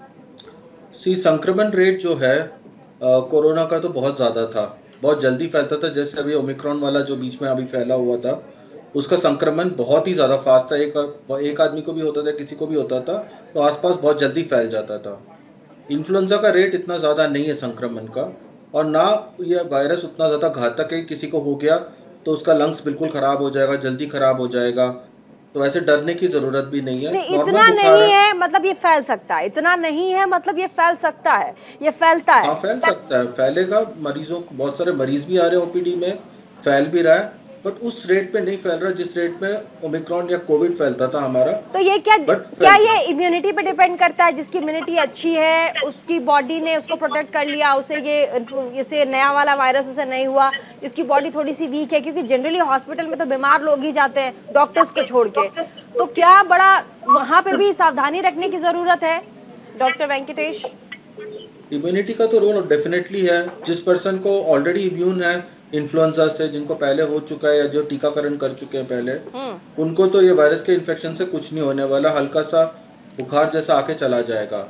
संक्रमण रेट जो है कोरोना का तो बहुत ज़्यादा था, बहुत जल्दी फैलता था। जैसे अभी ओमिक्रॉन वाला जो बीच में अभी फैला हुआ था, उसका संक्रमण बहुत ही ज़्यादा फास्ट था। एक आदमी को भी होता था, किसी को भी होता था, तो आसपास बहुत जल्दी फैल जाता था। इन्फ्लुएंजा का रेट इतना ज़्यादा नहीं है संक्रमण का, और ना यह वायरस उतना ज़्यादा घातक है। किसी को हो गया तो उसका लंग्स बिल्कुल ख़राब हो जाएगा, जल्दी ख़राब हो जाएगा, तो ऐसे डरने की जरूरत भी नहीं है। नहीं, इतना नहीं है मतलब ये फैल सकता है, इतना नहीं है मतलब ये फैल सकता है, ये फैलता है। हाँ, फैल सकता है, फैलेगा। मरीजों, बहुत सारे मरीज भी आ रहे हैं ओपीडी में, फैल भी रहा है, बट उस रेट पे नहीं फैल रहा जिस रेट में ओमिक्रॉन या कोविड फैलता था हमारा। तो ये क्या ये इम्यूनिटी पे डिपेंड करता है? जिसकी इम्यूनिटी अच्छी है, उसकी बॉडी ने उसको प्रोटेक्ट कर लिया, उसे ये नया वाला वायरस उसे नहीं हुआ। जिसकी बॉडी थोड़ी सी वीक है, क्योंकि जनरली हॉस्पिटल में तो बीमार लोग ही जाते हैं डॉक्टर्स को छोड़ के, तो क्या बड़ा वहाँ पे भी सावधानी रखने की जरूरत है डॉक्टर वेंकटेश? इम्यूनिटी का तो रोल डेफिनेटली है। जिस पर्सन को ऑलरेडी इम्यून है इन्फ्लुएंजा से, जिनको पहले हो चुका है या जो टीकाकरण कर चुके हैं पहले, उनको तो ये वायरस के इन्फेक्शन से कुछ नहीं होने वाला, हल्का सा बुखार जैसा आके चला जाएगा।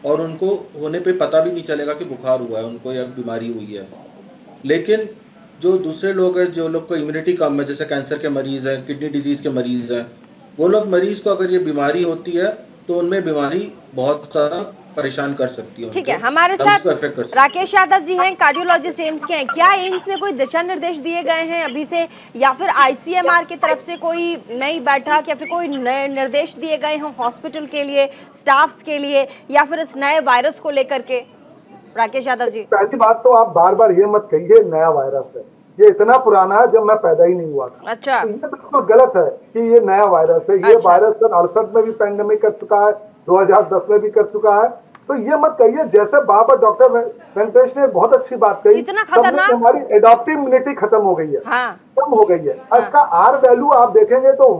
और उनको होने पे पता भी नहीं चलेगा कि बुखार हुआ है उनको या बीमारी हुई है। लेकिन जो दूसरे लोग हैं, जो लोग को इम्यूनिटी कम है, जैसे कैंसर के मरीज़ हैं, किडनी डिजीज़ के मरीज़ हैं, वो लोग मरीज़ को अगर ये बीमारी होती है तो उनमें बीमारी बहुत ज़्यादा परेशान कर सकती है। ठीक है, हमारे साथ राकेश यादव जी हैं, कार्डियोलॉजिस्ट एम्स के हैं। क्या एम्स में कोई दिशा निर्देश दिए गए हैं अभी से, या फिर आईसीएमआर की तरफ से कोई नई बैठक या फिर कोई नए निर्देश दिए गए हैं हॉस्पिटल के लिए, स्टाफ्स के लिए, या फिर इस नए वायरस को लेकर के? राकेश यादव जी, पहली बात तो आप बार बार ये मत कहिए नया वायरस है, ये इतना पुराना है जब मैं पैदा ही नहीं हुआ था। अच्छा, तो ये बिल्कुल गलत है कि ये नया वायरस है। ये वायरस सन 68 में भी पेंडेमिक कर चुका है, 2010 में भी कर चुका है। तो ये मत कहिए, जैसे बाबा डॉक्टर वेंकटेश ने बहुत अच्छी बात कही, इतना खतरनाक हमारी एडॉप्टिव इम्यूनिटी खत्म हो गई है। हाँ। कम हो गई है। इसका आर वैल्यू आप देखेंगे तो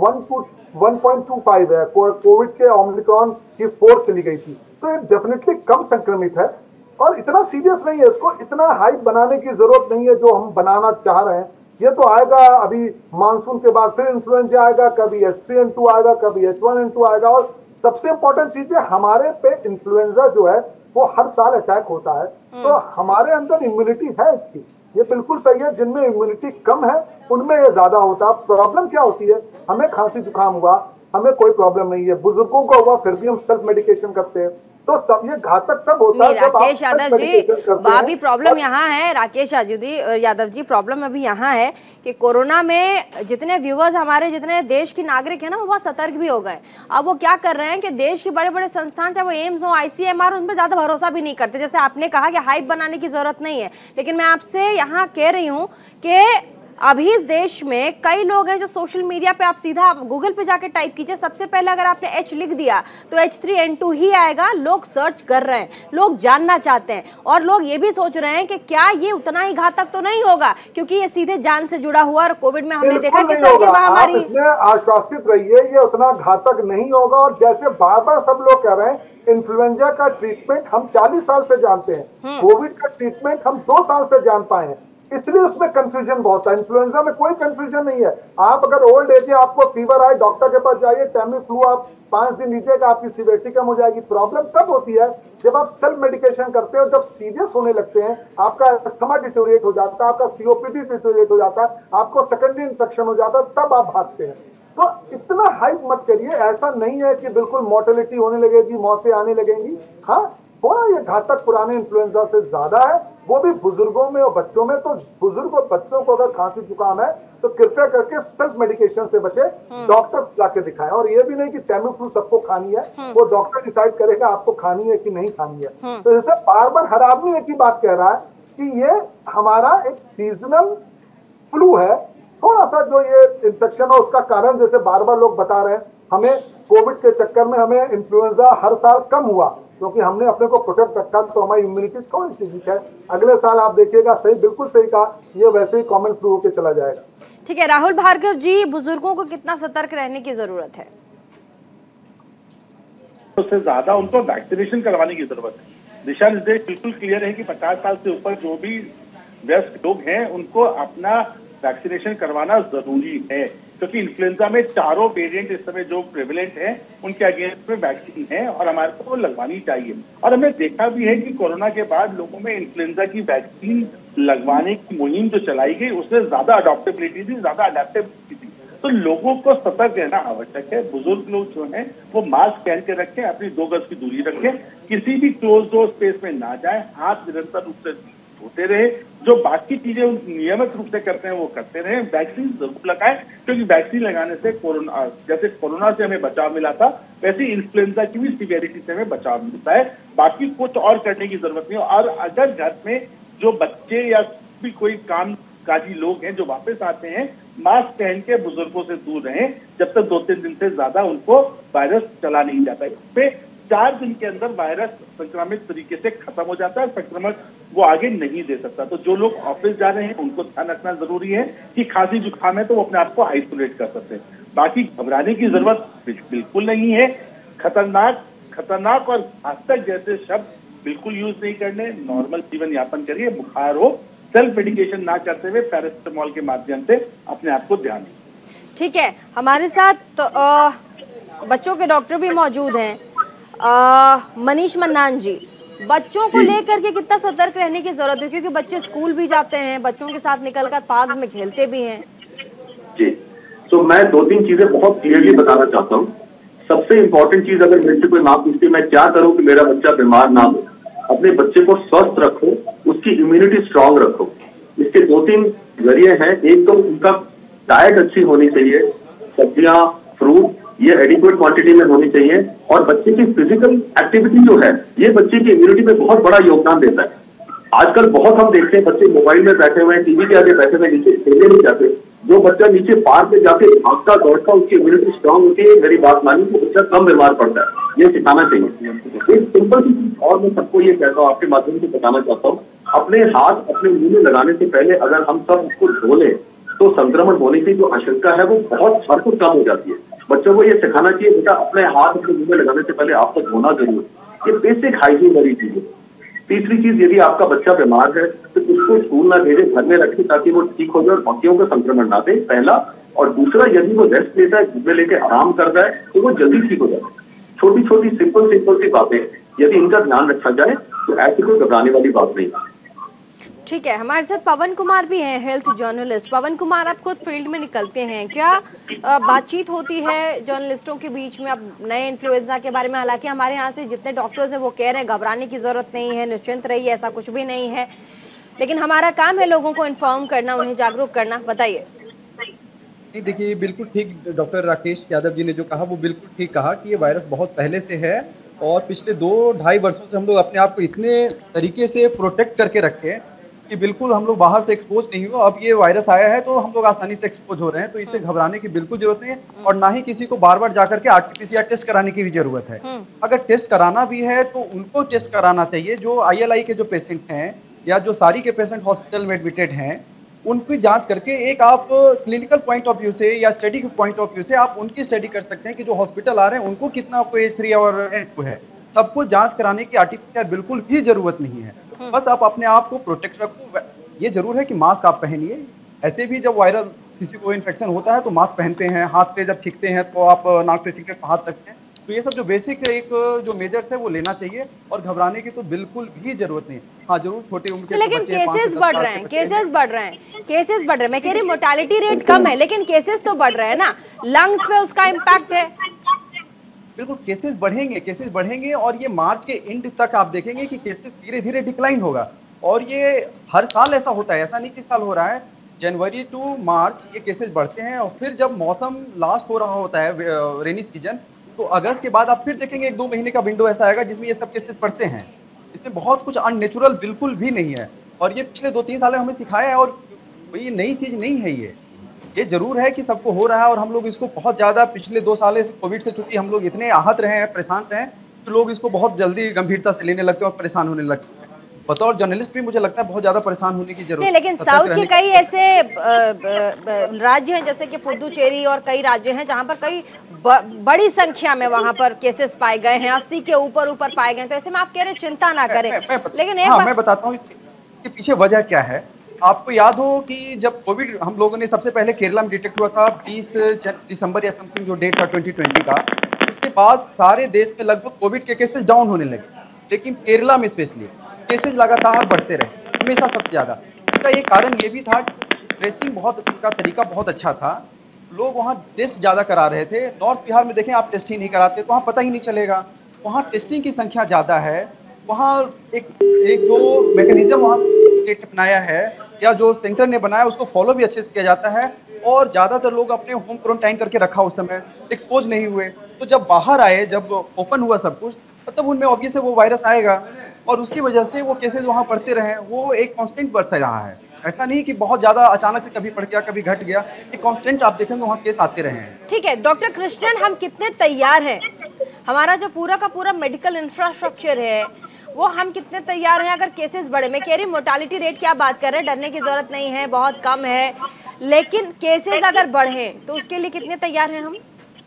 1.25 है। कोविड के ओमिक्रॉन की 4 चली गई थी, तो ये डेफिनेटली कम संक्रमित है और इतना सीरियस नहीं है। इसको इतना हाइप बनाने की जरूरत नहीं है जो हम बनाना चाह रहे हैं। ये तो आएगा, अभी मानसून के बाद फिर इन्फ्लुएंजा आएगा, कभी H3N2 आएगा, कभी H1N2 आएगा। और सबसे इंपॉर्टेंट चीज है, हमारे पे इन्फ्लुएंजा जो है वो हर साल अटैक होता है, तो हमारे अंदर इम्यूनिटी है इसकी, ये बिल्कुल सही है। जिनमें इम्यूनिटी कम है उनमें ये ज्यादा होता है। प्रॉब्लम क्या होती है, हमें खांसी जुकाम हुआ, हमें कोई प्रॉब्लम नहीं है, बुजुर्गों को हुआ फिर भी हम सेल्फ मेडिकेशन करते हैं, तो सब ये घातक तब होता है जब राकेश यादव जी, अभी प्रॉब्लम यहाँ है, राकेश यादव जी, प्रॉब्लम अभी यहाँ है कि कोरोना में जितने व्यूअर्स हमारे, जितने देश के नागरिक हैं ना, वो बहुत सतर्क भी हो गए। अब वो क्या कर रहे हैं कि देश के बड़े बड़े संस्थान, चाहे वो एम्स हो, आईसीएमआर, उन पर ज्यादा भरोसा भी नहीं करते। जैसे आपने कहा कि हाइप बनाने की जरूरत नहीं है, लेकिन मैं आपसे यहाँ कह रही हूँ कि अभी इस देश में कई लोग हैं जो सोशल मीडिया पे, आप सीधा गूगल पे जाके टाइप कीजिए, सबसे पहले अगर आपने H लिख दिया तो H3N2 ही आएगा। लोग सर्च कर रहे हैं, लोग जानना चाहते हैं, और लोग ये भी सोच रहे हैं कि क्या ये उतना ही घातक तो नहीं होगा, क्योंकि ये सीधे जान से जुड़ा हुआ। और कोविड में हमने देखा कि महामारी, इसमें आश्वासित रहिए ये उतना घातक नहीं होगा। और जैसे बार बार सब लोग कह रहे हैं, इन्फ्लुएंजा का ट्रीटमेंट हम 40 साल से जानते हैं, कोविड का ट्रीटमेंट हम 2 साल से जान पाए हैं, इसलिए उसमें कंफ्यूजन बहुत है। इन्फ्लुएंजा में कोई कंफ्यूजन नहीं है। आप अगर ओल्ड एज है, आपको फीवर आए, डॉक्टर के पास जाइए, टैमी फ्लू आप 5 दिन लीजिएगा, आपकी सीवियरिटी कम हो जाएगी। प्रॉब्लम तब होती है जब आप सेल्फ मेडिकेशन करते हो, जब सीरियस होने लगते हैं, आपका अस्थमा डिटोरिएट हो जाता है, आपका COPD डिटोरिएट हो जाता है, आपको सेकेंडरी इन्फेक्शन हो जाता है, तब आप भागते हैं। तो इतना हाइप मत करिए। ऐसा नहीं है कि बिल्कुल मोर्टेलिटी होने लगेगी, मौतें आने लगेंगी। हाँ, थोड़ा ये घातक पुराने इन्फ्लुएंजा से ज्यादा है, वो भी बुजुर्गों में और बच्चों में। तो बुजुर्ग और बच्चों को अगर खांसी जुकाम है तो कृपया करके सेल्फ मेडिकेशन से बचे, डॉक्टर जाके दिखाएं। और ये भी नहीं कि टैमीफ्लू सबको खानी है, वो डॉक्टर डिसाइड करेगा आपको खानी है कि नहीं खानी है। तो जैसे बार बार हर आदमी एक ही बात कह रहा है कि ये हमारा एक सीजनल फ्लू है, थोड़ा सा जो ये इन्फेक्शन है उसका कारण, जैसे बार बार लोग बता रहे हैं, हमें कोविड के चक्कर में हमें इन्फ्लुएंजा हर साल कम हुआ क्योंकि हमने अपने को प्रोटेक्ट रखा, तो हमारी इम्यूनिटी थोड़ी सी वीक है। अगले साल आप देखिएगा, सही, बिल्कुल सही कहा, ये वैसे ही कॉमन फ्लू होकर चला जाएगा। ठीक है, राहुल भार्गव जी, बुजुर्गों को कितना सतर्क रहने की जरूरत है? उससे ज्यादा उनको वैक्सीनेशन करवाने की जरूरत है। दिशा निर्देश बिल्कुल क्लियर है कि 50 साल से ऊपर जो भी वयस्क लोग हैं उनको अपना वैक्सीनेशन करवाना जरूरी है, क्योंकि इन्फ्लुएंजा में 4 वेरिएंट इस समय जो प्रेवलेंट हैं उनके अगेंस्ट में वैक्सीन है और हमारे को लगवानी चाहिए। और हमने देखा भी है कि कोरोना के बाद लोगों में इन्फ्लुएंजा की वैक्सीन लगवाने की मुहिम जो चलाई गई उससे ज्यादा अडॉप्टेबिलिटी थी, ज्यादा अडेप्टेबिलिटी थी। तो लोगों को सतर्क रहना आवश्यक है। बुजुर्ग लोग जो हैं वो मास्क पहन के रखें, अपनी 2 गज की दूरी रखें, किसी भी क्लोज डोर स्पेस में ना जाए, हाथ निरंतर रूप से होते रहे, जो बाकी चीजें नियमित रूप से करते हैं वो करते रहे। वैक्सीन जरूर लगाएं, क्योंकि वैक्सीन लगाने से कोरोना, जैसे कोरोना से हमें बचाव मिला था, वैसे इन्फ्लुएंजा की भी सीवियरिटी से हमें बचाव मिलता है। बाकी कुछ और करने की जरूरत नहीं। और अगर घर में जो बच्चे या भी कोई कामकाजी लोग हैं जो वापस आते हैं, मास्क पहन के बुजुर्गों से दूर रहें जब तक 2-3 दिन से ज्यादा उनको वायरस चला नहीं जाता है। इसपे 4 दिन के अंदर वायरस संक्रमित तरीके से खत्म हो जाता है, संक्रमण वो आगे नहीं दे सकता। तो जो लोग ऑफिस जा रहे हैं उनको ध्यान रखना जरूरी है कि खांसी जुकाम है तो वो अपने आप को आइसोलेट कर सकते हैं। बाकी घबराने की जरूरत बिल्कुल नहीं है। खतरनाक और घातक जैसे शब्द बिल्कुल यूज नहीं करने, नॉर्मल जीवन यापन करिए। बुखार हो, सेल्फ मेडिकेशन ना करते हुए पैरासिटामोल के माध्यम से अपने आप को ध्यान दीजिए। ठीक है, हमारे साथ तो बच्चों के डॉक्टर भी मौजूद हैं। मनीष मन्नान जी, बच्चों को लेकर के कितना सतर्क रहने की जरूरत है, क्योंकि बच्चे स्कूल भी जाते हैं, बच्चों के साथ निकलकर पार्क में खेलते भी हैं। जी, तो मैं 2-3 चीजें बहुत क्लियरली बताना चाहता हूँ। सबसे इम्पोर्टेंट चीज, अगर मेरे से कोई माँ पूछती है मैं क्या करूँ कि मेरा बच्चा बीमार ना हो, अपने बच्चे को स्वस्थ रखो, उसकी इम्यूनिटी स्ट्रांग रखो। इसके 2-3 जरिए हैं। एक तो उनका डाइट अच्छी होनी चाहिए, सब्जियां, फ्रूट ये एडिक्वेट क्वांटिटी में होनी चाहिए, और बच्चे की फिजिकल एक्टिविटी जो है ये बच्चे की इम्यूनिटी में बहुत बड़ा योगदान देता है। आजकल बहुत हम देखते हैं बच्चे मोबाइल में बैठे हुए हैं, टीवी के आगे बैठे हुए, नीचे खेलने नहीं जाते। जो बच्चा नीचे पार्क में जाके भागता दौड़ता, उसकी इम्यूनिटी स्ट्रांग होती है, मेरी बात मानिए तो बच्चा कम बीमार पड़ता है। ये सिखाना चाहिए। एक सिंपल सी चीज और मैं सबको ये कहता हूँ, आपके माध्यम से बताना चाहता हूँ, अपने हाथ अपने मुंह में लगाने से पहले अगर हम सब उसको धो लें तो संक्रमण होने की जो आशंका है वो बहुत हद तक कम हो जाती है। बच्चों को ये सिखाना चाहिए बेटा अपने हाथ अपने मुंह में लगाने से पहले आपको धोना जरूर। ये बेसिक हाइजीन वाली चीज है। तीसरी चीज, यदि आपका बच्चा बीमार है तो उसको स्कूल ना भेजे, घर में रखें ताकि वो ठीक हो जाए और बाकियों को संक्रमण ना दे, पहला। और दूसरा, यदि वो रेस्ट लेता है, घर में लेके आराम करता है तो वो जल्दी ठीक हो जाता है। छोटी छोटी सिंपल सी बातें यदि इनका ध्यान रखा जाए तो ऐसी कोई घबराने वाली बात नहीं। ठीक है, हमारे साथ पवन कुमार भी हैं, हेल्थ जर्नलिस्ट। पवन कुमार, आप खुद फील्ड में निकलते हैं, क्या बातचीत होती है जर्नलिस्टों के बीच में अब नए इन्फ्लुएंजा के बारे में? हालांकि हमारे यहाँ से जितने डॉक्टर्स हैं वो कह रहे हैं घबराने की जरूरत नहीं है, निश्चिंत रहिए, ऐसा कुछ भी नहीं है, लेकिन हमारा काम है लोगों को इन्फॉर्म करना, उन्हें जागरूक करना। बताइए। नहीं, देखिए बिल्कुल ठीक डॉक्टर राकेश यादव जी ने जो कहा वो बिल्कुल ठीक कहा कि ये वायरस बहुत पहले से है, और पिछले 2-2.5 वर्षों से हम लोग अपने आप को इतने तरीके से प्रोटेक्ट करके रखे कि बिल्कुल हम लोग बाहर से एक्सपोज नहीं हुआ। अब ये वायरस आया है तो हम लोग आसानी से एक्सपोज हो रहे हैं, तो इससे घबराने की बिल्कुल जरूरत नहीं है, और ना ही किसी को बार बार जाकर के RT-PCR टेस्ट कराने की भी जरूरत है। अगर टेस्ट कराना भी है तो उनको टेस्ट कराना चाहिए जो ILI के जो पेशेंट हैं या जो सारी के पेशेंट हॉस्पिटल में एडमिटेड हैं, उनकी जांच करके एक आप क्लिनिकल पॉइंट ऑफ व्यू से या स्टडी के पॉइंट ऑफ व्यू से आप उनकी स्टडी कर सकते हैं कि जो हॉस्पिटल आ रहे हैं उनको कितना कोई H3 और N2 है। सबको जांच कराने की RT-PCR बिल्कुल भी जरूरत नहीं है। बस आप अपने आप को प्रोटेक्ट रखो। ये जरूर है कि मास्क आप पहनिए। ऐसे भी जब वायरल किसी को इन्फेक्शन होता है तो मास्क पहनते हैं, हाथ पे जब छींकते हैं तो आप नाक पे छींक कर हाथ रखते हैं। तो ये सब जो बेसिक एक जो मेजर्स है वो लेना चाहिए, और घबराने की तो बिल्कुल भी जरूरत नहीं। हाँ जरूर छोटे उम्र के लेकिन केसेस बढ़ रहे हैं, केसेस बढ़ रहे हैं। मैं कह रही मोर्टेलिटी रेट कम है लेकिन केसेस तो बढ़ रहे हैं ना, लंग्स पे उसका इम्पैक्ट है। बिल्कुल केसेस बढ़ेंगे, और ये मार्च के एंड तक आप देखेंगे कि केसेस धीरे धीरे डिक्लाइन होगा, और ये हर साल ऐसा होता है, ऐसा नहीं कि साल हो रहा है। जनवरी टू मार्च ये केसेस बढ़ते हैं, और फिर जब मौसम लास्ट हो रहा होता है रेनी सीजन, तो अगस्त के बाद आप फिर देखेंगे 1-2 महीने का विंडो ऐसा आएगा जिसमें ये सब केसेस बढ़ते हैं। इसमें बहुत कुछ अननेचुरल बिल्कुल भी नहीं है, और ये पिछले 2-3 साल में हमें सिखाया है, और ये नई चीज नहीं है। ये जरूर है कि सबको हो रहा है, और हम लोग इसको बहुत ज्यादा पिछले 2 साल से कोविड से चूंकि हम लोग इतने आहत रहे हैं, परेशान रहे हैं, तो लोग इसको बहुत जल्दी गंभीरता से लेने लगते हैं और परेशान होने लगते हैं। बतौर जर्नलिस्ट भी मुझे लगता है बहुत ज्यादा परेशान होने की जरूरत नहीं, लेकिन साउथ के कई ऐसे राज्य हैं जैसे कि पुडुचेरी और कई राज्य हैं जहां पर कई बड़ी संख्या में वहां पर केसेस पाए गए हैं, 80 के ऊपर पाए गए। तो ऐसे में आप कह रहे चिंता ना करें, लेकिन मैं बताता हूँ इसके पीछे वजह क्या है। आपको याद हो कि जब कोविड हम लोगों ने सबसे पहले केरला में डिटेक्ट हुआ था 20 दिसंबर या समथिंग जो डेट था 2020 का, उसके बाद सारे देश में लगभग कोविड के केसेस डाउन होने लगे, लेकिन केरला में स्पेशली केसेस लगातार बढ़ते रहे, हमेशा सबसे ज्यादा। इसका एक कारण ये भी था ट्रेसिंग का तरीका बहुत अच्छा था, लोग वहाँ टेस्ट ज्यादा करा रहे थे। नॉर्थ बिहार में देखें आप टेस्ट ही नहीं कराते तो वहाँ पता ही नहीं चलेगा, वहाँ टेस्टिंग की संख्या ज्यादा है, वहाँ एक जो मैकेनिज्म वहाँ स्टेट अपनाया है या जो सेंटर ने बनाया उसको फॉलो भी अच्छे से किया जाता है, और ज्यादातर लोग अपने होम क्वारंटाइन करके रखा, उस समय एक्सपोज नहीं हुए। तो जब बाहर आए, जब ओपन हुआ सब कुछ, तब उनमें ऑब्वियस वो वायरस आएगा, और उसकी वजह से वो केसेस वहाँ बढ़ते रहे। वो एक कांस्टेंट बढ़ता रहा है, ऐसा नहीं कि बहुत ज्यादा अचानक से कभी बढ़ गया कभी घट गया, एक कांस्टेंट आप देखेंगे वहाँ केस आते रहे हैं। ठीक है डॉक्टर कृष्णन, हम कितने तैयार हैं, हमारा जो पूरा का पूरा मेडिकल इंफ्रास्ट्रक्चर है वो हम कितने तैयार हैं अगर केसेस बढ़े? मैं कह रही मोर्टेलिटी रेट क्या बात कर रहे हैं, डरने की जरूरत नहीं है, बहुत कम है, लेकिन केसेस अगर बढ़े तो उसके लिए कितने तैयार हैं हम?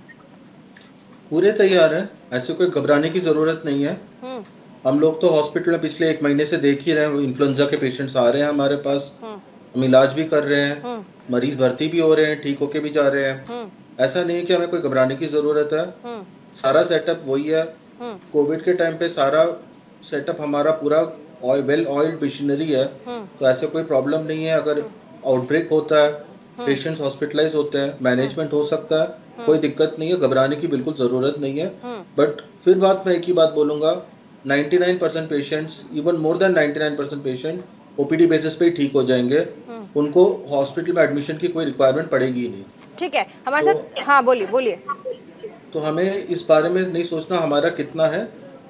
पूरे तैयार हैं, ऐसे कोई घबराने की जरूरत नहीं है। हम लोग तो हॉस्पिटल में पिछले 1 महीने से देख ही रहे हैं, इन्फ्लुएंजा के पेशेंट्स आ रहे हैं हमारे पास, हम इलाज भी कर रहे हैं, मरीज भर्ती भी हो रहे हैं, ठीक होके भी जा रहे हैं। ऐसा नहीं है कि हमें कोई घबराने की जरूरत है, सारा सेटअप वही है कोविड के टाइम पे सारा सेटअप हमारा पूरा वेल ऑयल्ड मशीनरी है, तो ऐसे कोई प्रॉब्लम नहीं है। अगर आउटब्रेक होता है, पेशेंट्स हॉस्पिटलाइज होते हैं, मैनेजमेंट हो सकता है, कोई दिक्कत नहीं है, घबराने की बिल्कुल ज़रूरत नहीं है। बट फिर मैं एक ही बात बोलूँगा, 99% patients, even more than 99% patient OPD basis पे ही ठीक हो जाएंगे, उनको हॉस्पिटल में एडमिशन की कोई रिक्वायरमेंट पड़ेगी ही नहीं। ठीक है, हमारे साथ हाँ बोलिए। तो हमें इस बारे में नहीं सोचना हमारा कितना है,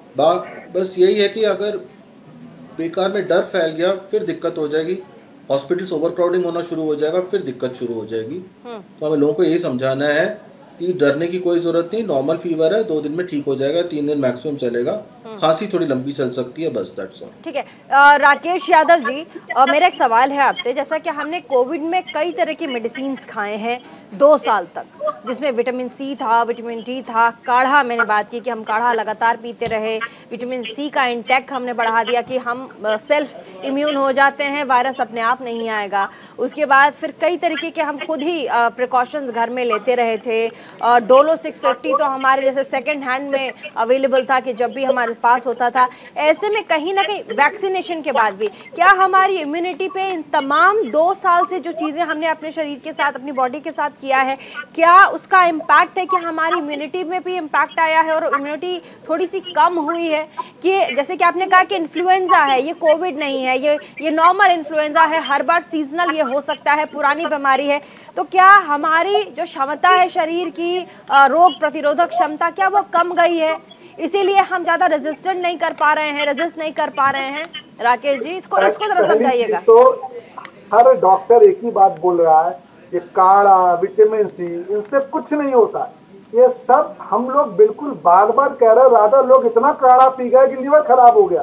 बस यही है कि अगर बेकार में डर फैल गया फिर दिक्कत हो जाएगी, हॉस्पिटल्स ओवरक्राउडिंग होना शुरू हो जाएगा, फिर दिक्कत शुरू हो जाएगी। तो हमें लोगों को यही समझाना है कि डरने की कोई जरूरत नहीं, नॉर्मल फीवर है, 2 दिन में ठीक हो जाएगा, 3 दिन मैक्सिमम चलेगा, खांसी थोड़ी लंबी चल सकती है, बस दैट्स ऑल। ठीक है, राकेश यादव जी, मेरा एक सवाल है आपसे। जैसा कि हमने कोविड में कई तरह की मेडिसिन खाए हैं 2 साल तक, जिसमें विटामिन सी था, विटामिन डी था, काढ़ा, मैंने बात की कि हम काढ़ा लगातार पीते रहे, विटामिन सी का इंटेक हमने बढ़ा दिया कि हम सेल्फ इम्यून हो जाते हैं, वायरस अपने आप नहीं आएगा। उसके बाद फिर कई तरीके के हम खुद ही प्रिकॉशंस घर में लेते रहे थे। डोलो 650 तो हमारे जैसे सेकंड हैंड में अवेलेबल था कि जब भी हमारे पास होता था। ऐसे में कहीं ना कहीं वैक्सीनेशन के बाद भी क्या हमारी इम्यूनिटी पे इन तमाम 2 साल से जो चीज़ें हमने अपने शरीर के साथ, अपनी बॉडी के साथ किया है, क्या उसका इम्पैक्ट है कि हमारी इम्यूनिटी में भी इम्पैक्ट आया है और इम्यूनिटी थोड़ी सी कम हुई है? कि जैसे कि आपने कहा कि इन्फ्लुएंजा है, ये कोविड नहीं है, ये नॉर्मल इन्फ्लुएंजा है, हर बार सीजनल ये हो सकता है, पुरानी बीमारी है, तो क्या हमारी जो क्षमता है शरीर की, रोग प्रतिरोधक क्षमता, क्या वो कम गई है, इसीलिए हम ज्यादा रेजिस्ट नहीं कर पा रहे हैं? राकेश जी, इसको जरा समझाइएगा। तो हर डॉक्टर एक ही बात बोल रहा है कि काढ़ा, विटामिन सी, इनसे कुछ नहीं होता। ये सब हम लोग बिल्कुल बार बार कह रहे हैं, राधा लोग इतना काढ़ा पी गए कि लीवर खराब हो गया।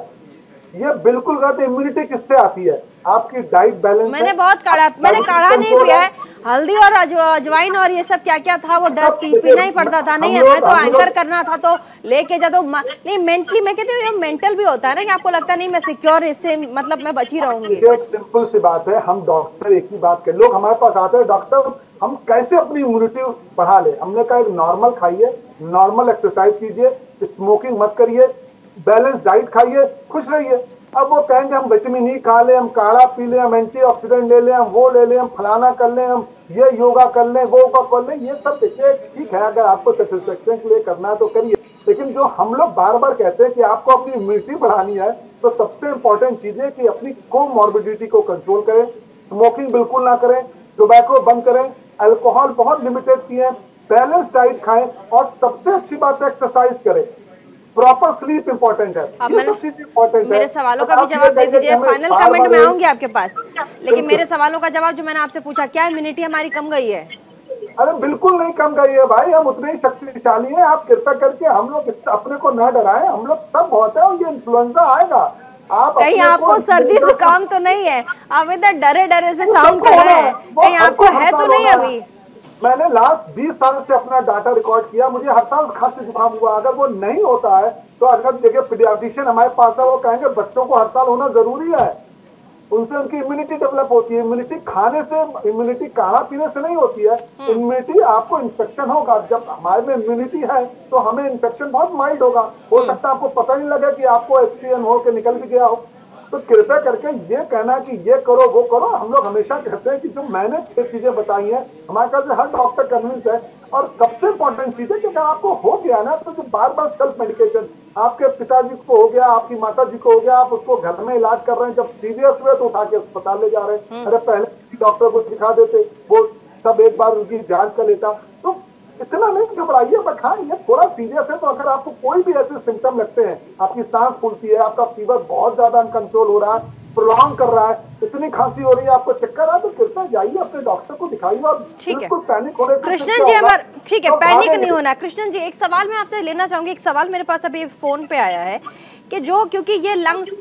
ये बिल्कुल गलत। इम्यूनिटी किससे आती है? आपकी डाइट बैलेंस। मैंने काढ़ा नहीं पिया है, हल्दी और अजवाइन और ये सब क्या क्या था वो पीना ही पड़ता था। नहीं है, मैं तो एंकर करना था तो लेके जा, तो नहीं मेंटली, मैं कहती हूँ मेंटल भी होता है ना कि आपको लगता नहीं मैं सिक्योर, इससे मतलब मैं बची रहूंगी। एक सिंपल सी बात है, हम डॉक्टर एक ही बात कर, लोग हमारे पास आते हैं, डॉक्टर साहब हम कैसे अपनी इम्यूनिटी बढ़ा ले। हमने कहा एक नॉर्मल खाइए, नॉर्मल एक्सरसाइज कीजिए, स्मोकिंग मत करिए, बैलेंस डाइट खाइए, खुश रहिए। अब वो कहेंगे हम विटामिन ई खा लें, हम काढ़ा पी लें, हम एंटीऑक्सीडेंट ले लें, हम वो ले लें, हम फलाना कर लें, हम ये योगा कर लें, वो कर लें, ये सब देखिए ठीक है, अगर आपको सेटिस्फेक्शन के लिए करना है तो करिए। लेकिन जो हम लोग बार बार कहते हैं कि आपको अपनी इम्यूनिटी बढ़ानी है, तो सबसे इम्पोर्टेंट चीज है कि अपनी कोमॉर्बिडिटी को कंट्रोल करें, स्मोकिंग बिल्कुल ना करें, टोबैको बंद करें, अल्कोहल बहुत लिमिटेड पिए, बैलेंस डाइट खाएं, और सबसे अच्छी बात है एक्सरसाइज करें, प्रॉपर स्लीप इंपॉर्टेंट है, ये सब चीज इंपॉर्टेंट है। मेरे सवालों का भी जवाब दे दीजिए, फाइनल कमेंट में आऊंगी आपके पास, लेकिन मेरे सवालों का जवाब जो मैंने आपसे पूछा, क्या इम्यूनिटी हमारी कम गई है? अरे बिल्कुल नहीं कम गई है भाई, हम उतने ही शक्तिशाली हैं। आप कृपया करके हम लोग अपने को न डराएं, हम लोग सब बहुत है, और ये इन्फ्लुएंजा आएगा। आप कहीं आपको सर्दी जुकाम तो नहीं है? आप इधर डरे से साउंड कर रहे हैं, कहीं आपको है तो नहीं? अभी मैंने लास्ट 20 साल से अपना डाटा रिकॉर्ड किया, मुझे हर साल खांसी जुकाम हुआ। अगर वो नहीं होता है तो अगर देखिए पीडियाट्रिशियन हमारे पास है, वो कहेंगे बच्चों को हर साल होना जरूरी है, उनसे उनकी इम्यूनिटी डेवलप होती है। इम्यूनिटी खाने से, इम्यूनिटी काढ़ा पीने से नहीं होती है। इम्यूनिटी आपको इन्फेक्शन होगा, जब हमारे में इम्यूनिटी है तो हमें इन्फेक्शन बहुत माइल्ड होगा, हो सकता है आपको पता नहीं लगे कि आपको एचपीएन हो के निकल भी गया हो। तो कृपया करके ये कहना कि ये करो वो करो, हम लोग हमेशा कहते हैं कि जो मैंने 6 चीजें बताई हैं, हमारे ख्याल से हर डॉक्टर कन्विंस है। और सबसे इंपॉर्टेंट चीज है कि अगर आपको हो गया ना, तो जो बार बार सेल्फ मेडिकेशन, आपके पिताजी को हो गया, आपकी माता जी को हो गया, आप उसको घर में इलाज कर रहे हैं, जब सीरियस हुए तो उठा के अस्पताल ले जा रहे हैं। अरे पहले किसी डॉक्टर को दिखा देते, वो सब एक बार उनकी जांच कर लेता। तो इतना नहीं घबराइए, बट हाँ ये थोड़ा सीरियस है। तो अगर आपको कोई भी ऐसे सिम्टम लगते हैं, आपकी सांस फूलती है, आपका फीवर बहुत ज्यादा अनकंट्रोल हो रहा है, प्रोलॉन्ग कर रहा है, इतनी खांसी हो रही है, आपको चक्कर आ, तो कृपया जाइए अपने डॉक्टर को दिखाइए। और बिल्कुल पैनिक होने की कृष्णन जी, हमारा ठीक है, पैनिक नहीं होना। कृष्णन जी, एक सवाल मैं आपसे लेना चाहूंगी। एक सवाल मेरे पास अभी फोन पे आया है कि जो, क्योंकि ये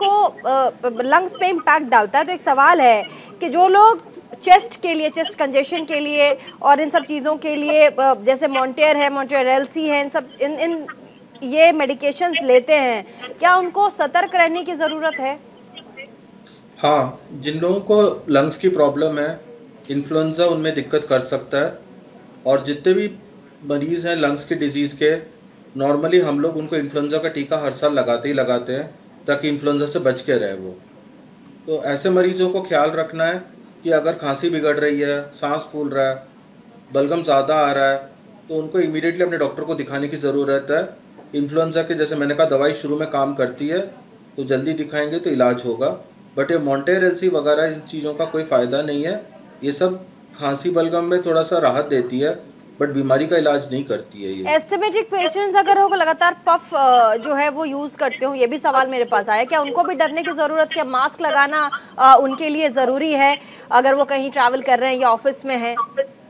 लंग्स पे इम्पैक्ट डालता है, तो एक सवाल है कि जो लोग चेस्ट के लिए, चेस्ट कंजेशन के लिए और इन सब चीज़ों के लिए, जैसे मॉन्टेयर है, मॉन्टेरेलसी है, इन सब ये मेडिकेशंस लेते हैं, क्या उनको सतर्क रहने की ज़रूरत है? हाँ, जिन लोगों को लंग्स की प्रॉब्लम है, इन्फ्लुएंजा उनमें दिक्कत कर सकता है, और जितने भी मरीज़ हैं लंग्स की डिजीज़ के, नॉर्मली हम लोग उनको इन्फ्लुएंजा का टीका हर साल लगाते ही लगाते हैं ताकि इन्फ्लुएंजा से बच के रहे वो। तो ऐसे मरीजों को ख्याल रखना है कि अगर खांसी बिगड़ रही है, सांस फूल रहा है, बलगम ज़्यादा आ रहा है, तो उनको इमीडिएटली अपने डॉक्टर को दिखाने की ज़रूरत है। इन्फ्लुएंजा के जैसे मैंने कहा दवाई शुरू में काम करती है, तो जल्दी दिखाएंगे तो इलाज होगा। बट ये मॉन्टेर एलसी वगैरह इन चीज़ों का कोई फ़ायदा नहीं है। ये सब खांसी बलगम में थोड़ा सा राहत देती है बट बीमारी का इलाज नहीं करती है। ये एस्थमेटिक पेशेंट्स अगर हो लगातार पफ जो है वो यूज करते हो, ये भी सवाल मेरे पास आया, क्या उनको भी डरने की जरूरत, क्या मास्क लगाना उनके लिए जरूरी है अगर वो कहीं ट्रैवल कर रहे हैं या ऑफिस में हैं?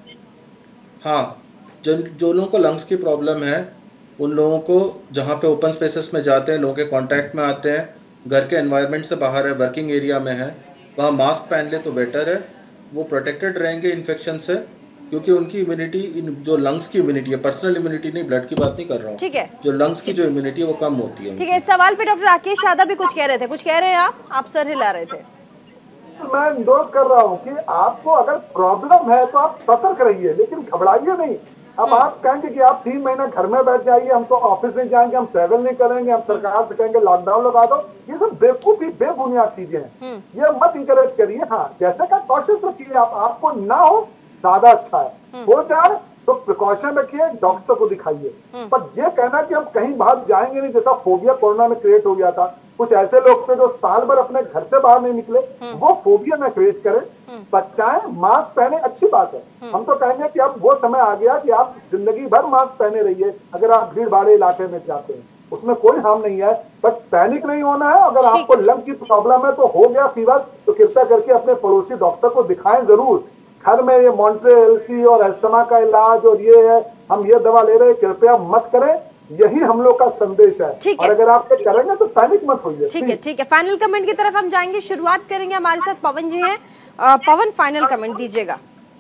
हाँ, जो लोगों को लंग्स की प्रॉब्लम है उन लोगों को जहाँ पे ओपन स्पेसेस में जाते हैं, लोगों के कांटेक्ट में आते हैं, घर के एनवायरनमेंट से बाहर है, वर्किंग एरिया में है, वहाँ मास्क पहन ले तो बेटर है। वो प्रोटेक्टेड रहेंगे इन्फेक्शन से, क्योंकि उनकी इम्यूनिटी, जो लंग्स की इम्यूनिटी है, पर्सनल इम्यूनिटी नहीं, ब्लड की बात नहीं कर रहा हूँ, ठीक है, जो लंग्स की जो इम्यूनिटी है वो कम होती है। ठीक है, इस सवाल पे डॉक्टर राकेश यादव भी कुछ कह रहे थे, कुछ कह रहे हैं आप सर हिला रहे थे। मैं इंडोर्स कर रहा हूँ कि आपको अगर प्रॉब्लम है तो आप सतर्क रहिए, लेकिन घबराइए नहीं। अब आप कहेंगे कि आप 3 महीना घर में बैठ जाइए, हम तो ऑफिस नहीं जाएंगे, हम ट्रेवल नहीं करेंगे, हम सरकार से कहेंगे लॉकडाउन लगा दो, ये तो बेवकूफी बेबुनियाद चीजें हैं, ये मत इंकरेज करिए। हाँ, जैसे का कॉशियस रखिए, आपको ना हो ज्यादा अच्छा है, हो जाए तो प्रिकॉशन रखिए, डॉक्टर को दिखाइए। पर ये कहना कि हम कहीं बाहर जाएंगे नहीं, जैसा फोबिया कोरोना में क्रिएट हो गया था, कुछ ऐसे लोग थे जो साल भर अपने घर से बाहर नहीं निकले, वो फोबिया न क्रिएट करें, बचाएं, मास्क पहने, अच्छी बात है। हम तो कहेंगे कि अब वो समय आ गया कि आप जिंदगी भर मास्क पहने रहिए अगर आप भीड़ भाड़े इलाके में जाते हैं, उसमें कोई हार्म नहीं है, बट पैनिक नहीं होना है। अगर आपको लंग की प्रॉब्लम है तो हो गया फीवर, तो कृपया करके अपने पड़ोसी डॉक्टर को दिखाएं जरूर। घर में ये मॉन्टेर एलसी और अस्थमा का इलाज और ये है, हम ये दवा ले रहे हैं, कृपया मत करें, यही हम लोग का संदेश है। और अगर आप ये करेंगे तो पैनिक मत होइए। ठीक है, ठीक है, फाइनल कमेंट की तरफ हम जाएंगे, शुरुआत करेंगे, हमारे साथ पवन जी हैं। पवन, फाइनल कमेंट दीजिएगा।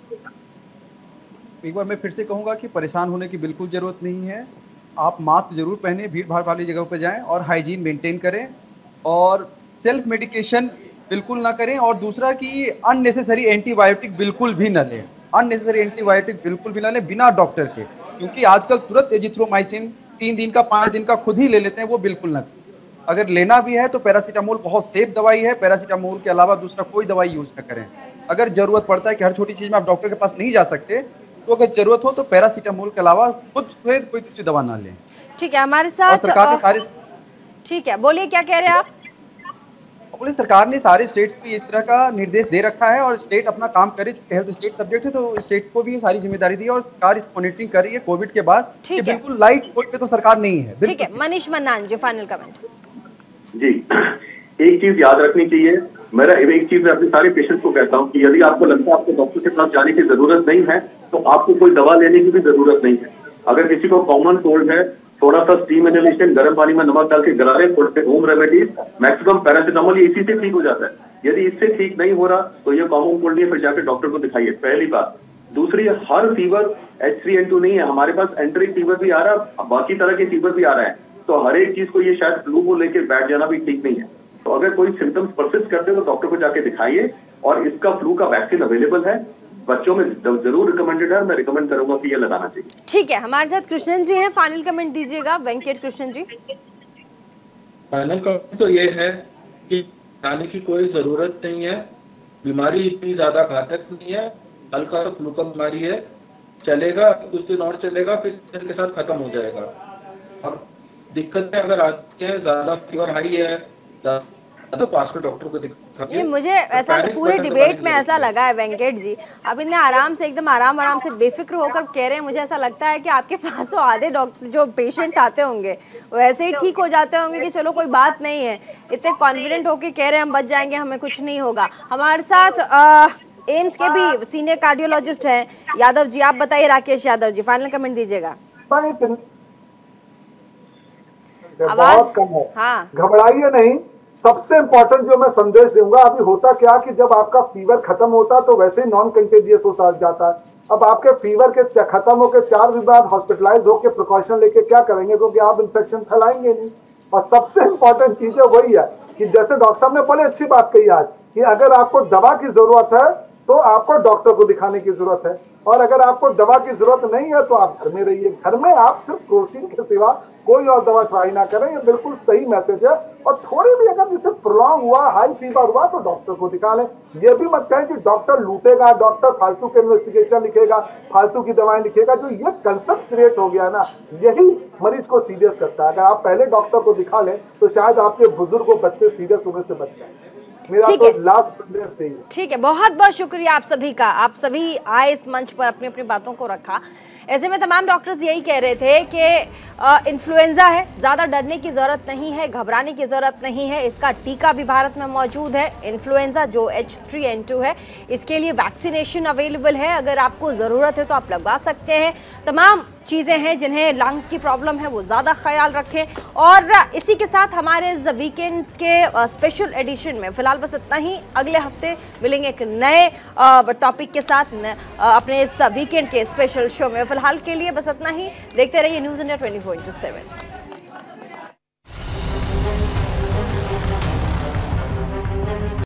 एक बार मैं फिर से कहूंगा कि परेशान होने की बिल्कुल जरूरत नहीं है। आप मास्क जरूर पहने, भीड़ भाड़ वाली जगह पर जाएं और हाइजीन मेंटेन करें और सेल्फ मेडिकेशन बिल्कुल ना करें। और दूसरा कि अननेसेसरी एंटीबायोटिक बिल्कुल भी ना लें, अननेसेसरी एंटीबायोटिक बिल्कुल भी ना लें बिना डॉक्टर के, क्योंकि आजकल तुरंत एजिथ्रोमाइसिन 3 दिन का 5 दिन का खुद ही ले लेते हैं, वो बिल्कुल ना। अगर लेना भी है तो पैरासीटामोल बहुत सेफ दवाई है, पैरासीटामोल के अलावा दूसरा कोई दवाई यूज ना करें। अगर जरूरत पड़ता है कि हर छोटी चीज में आप डॉक्टर के पास नहीं जा सकते, तो अगर जरूरत हो तो पैरासीटामोल के अलावा खुद कोई दूसरी दवा ना लें। ठीक है, हमारे साथ सरकार ने सारे, ठीक है, बोलिए क्या कह रहे हैं आप? बोले सरकार ने सारे स्टेट्स को इस तरह का निर्देश दे रखा है और स्टेट अपना काम करे, हेल्थ स्टेट सब्जेक्ट है तो स्टेट को भी सारी जिम्मेदारी दी है और सरकार इस मॉनिटरिंग कर रही है कोविड के बाद। ठीक है, बिल्कुल लाइट कोविड पे तो सरकार नहीं है। ठीक है, मनीष मन्नान जी, फाइनल कमेंट। जी, एक चीज याद रखनी चाहिए, मेरा एक चीज मैं अपने सारे पेशेंट्स को कहता हूँ कि यदि आपको लगता है आपको डॉक्टर के पास जाने की जरूरत नहीं है तो आपको कोई दवा लेने की भी जरूरत नहीं है। अगर किसी को कॉमन कोल्ड है, थोड़ा सा स्टीम इनहेलेशन, गर्म पानी में नमक डाल के गरारे, थोड़े होम रेमेडीज, मैक्सिमम पैरासीटामोल, ये इसी से ठीक हो जाता है। यदि इससे ठीक नहीं हो रहा तो ये कॉमन कोल्ड नहीं है, फिर जाकर डॉक्टर को दिखाइए, पहली बात। दूसरी, हर फीवर H3N2 नहीं है, हमारे पास एंट्रिक फीवर भी आ रहा है, बाकी तरह के फीवर भी आ रहा है, तो हर एक चीज को ये शायद फ्लू को लेकर बैठ जाना भी ठीक नहीं है। तो अगर कोई सिम्टम्स परसिस्ट करते हैं तो डॉक्टर को जाके दिखाइए। और इसका फ्लू का वैक्सीन अवेलेबल है, बच्चों में जरूर रिकमेंडेड है, मैं रिकमेंड करूंगा कि ये लगाना चाहिए। ठीक है, हमारे साथ कृष्णन जी हैं, फाइनल कमेंट दीजिएगा। वेंकट कृष्णन जी। फाइनल कमेंट तो ये है कि जाने की कोई जरूरत नहीं है, बीमारी इतनी ज्यादा घातक नहीं है, हल्का सा फ्लू का बीमारी है, चलेगा, कुछ दिन और चलेगा, फिर के साथ खत्म हो जाएगा। अब दिक्कतें अगर आती है, ज्यादा फीवर हाई है तो पास में डॉक्टर को दिखाइए। ये मुझे ऐसा पूरे डिबेट में ऐसा लगा है वेंकट जी, अब इतने आराम से, एकदम आराम से बेफिक्र होकर कह रहे हैं, मुझे ऐसा लगता है कि आपके पास तो आधे डॉक्टर जो पेशेंट आते होंगे वैसे ही ठीक हो जाते होंगे कि चलो कोई बात नहीं है, इतने कॉन्फिडेंट होकर कह रहे हैं हम बच जाएंगे, हमें कुछ नहीं होगा। हमारे साथ एम्स के भी सीनियर कार्डियोलॉजिस्ट हैं यादव जी, आप बताइए, राकेश यादव जी, फाइनल कमेंट दीजिएगा। आवाज कम है, घबराइए नहीं। सबसे इंपॉर्टेंट जो मैं संदेश दूंगा, अभी होता क्या कि जब आपका फीवर खत्म होता तो वैसे ही नॉन कंटेजियस हो जाता है। अब आपके फीवर के खत्म होकर 4 दिन बाद हॉस्पिटलाइज होकर प्रिकॉशन लेके क्या करेंगे, क्योंकि आप इन्फेक्शन फैलाएंगे नहीं। और सबसे इंपॉर्टेंट चीज है वही है कि जैसे डॉक्टर साहब ने बड़ी अच्छी बात कही आज कि अगर आपको दवा की जरूरत है तो आपको डॉक्टर को दिखाने की जरूरत है। और अगर आपको दवा की जरूरत नहीं है तो आप घर में रहिए। घर में आप सिर्फ क्रोसिन के सिवा कोई और दवा ट्राई ना करें, ये बिल्कुल सही मैसेज है। और थोड़ी भी अगर जैसे प्रोलॉन्ग हुआ, हाई फीवर हुआ तो डॉक्टर को दिखा लें। ये भी मत कहें कि डॉक्टर लूटेगा, डॉक्टर फालतू के इन्वेस्टिगेशन लिखेगा, फालतू की दवाएं लिखेगा। जो ये कंसेप्ट क्रिएट हो गया ना, यही मरीज को सीरियस करता है। अगर आप पहले डॉक्टर को दिखा लें तो शायद आपके बुजुर्ग और बच्चे सीरियस होने से बच जाए। ठीक है, ठीक है, बहुत बहुत शुक्रिया आप सभी का। आप सभी आए इस मंच पर, अपनी अपनी बातों को रखा। ऐसे में तमाम डॉक्टर्स यही कह रहे थे कि इन्फ्लुएंजा है, ज़्यादा डरने की ज़रूरत नहीं है, घबराने की ज़रूरत नहीं है। इसका टीका भी भारत में मौजूद है। इन्फ्लुएंजा जो H3N2 है, इसके लिए वैक्सीनेशन अवेलेबल है। अगर आपको ज़रूरत है तो आप लगवा सकते हैं। तमाम चीज़ें हैं, जिन्हें लंग्स की प्रॉब्लम है वो ज़्यादा ख्याल रखें। और इसी के साथ हमारे वीकेंड्स के स्पेशल एडिशन में फ़िलहाल बस इतना ही। अगले हफ्ते मिलेंगे एक नए टॉपिक के साथ अपने इस वीकेंड के स्पेशल शो में। फ़िलहाल के लिए बस इतना ही। देखते रहिए न्यूज़ इंडिया 24/7।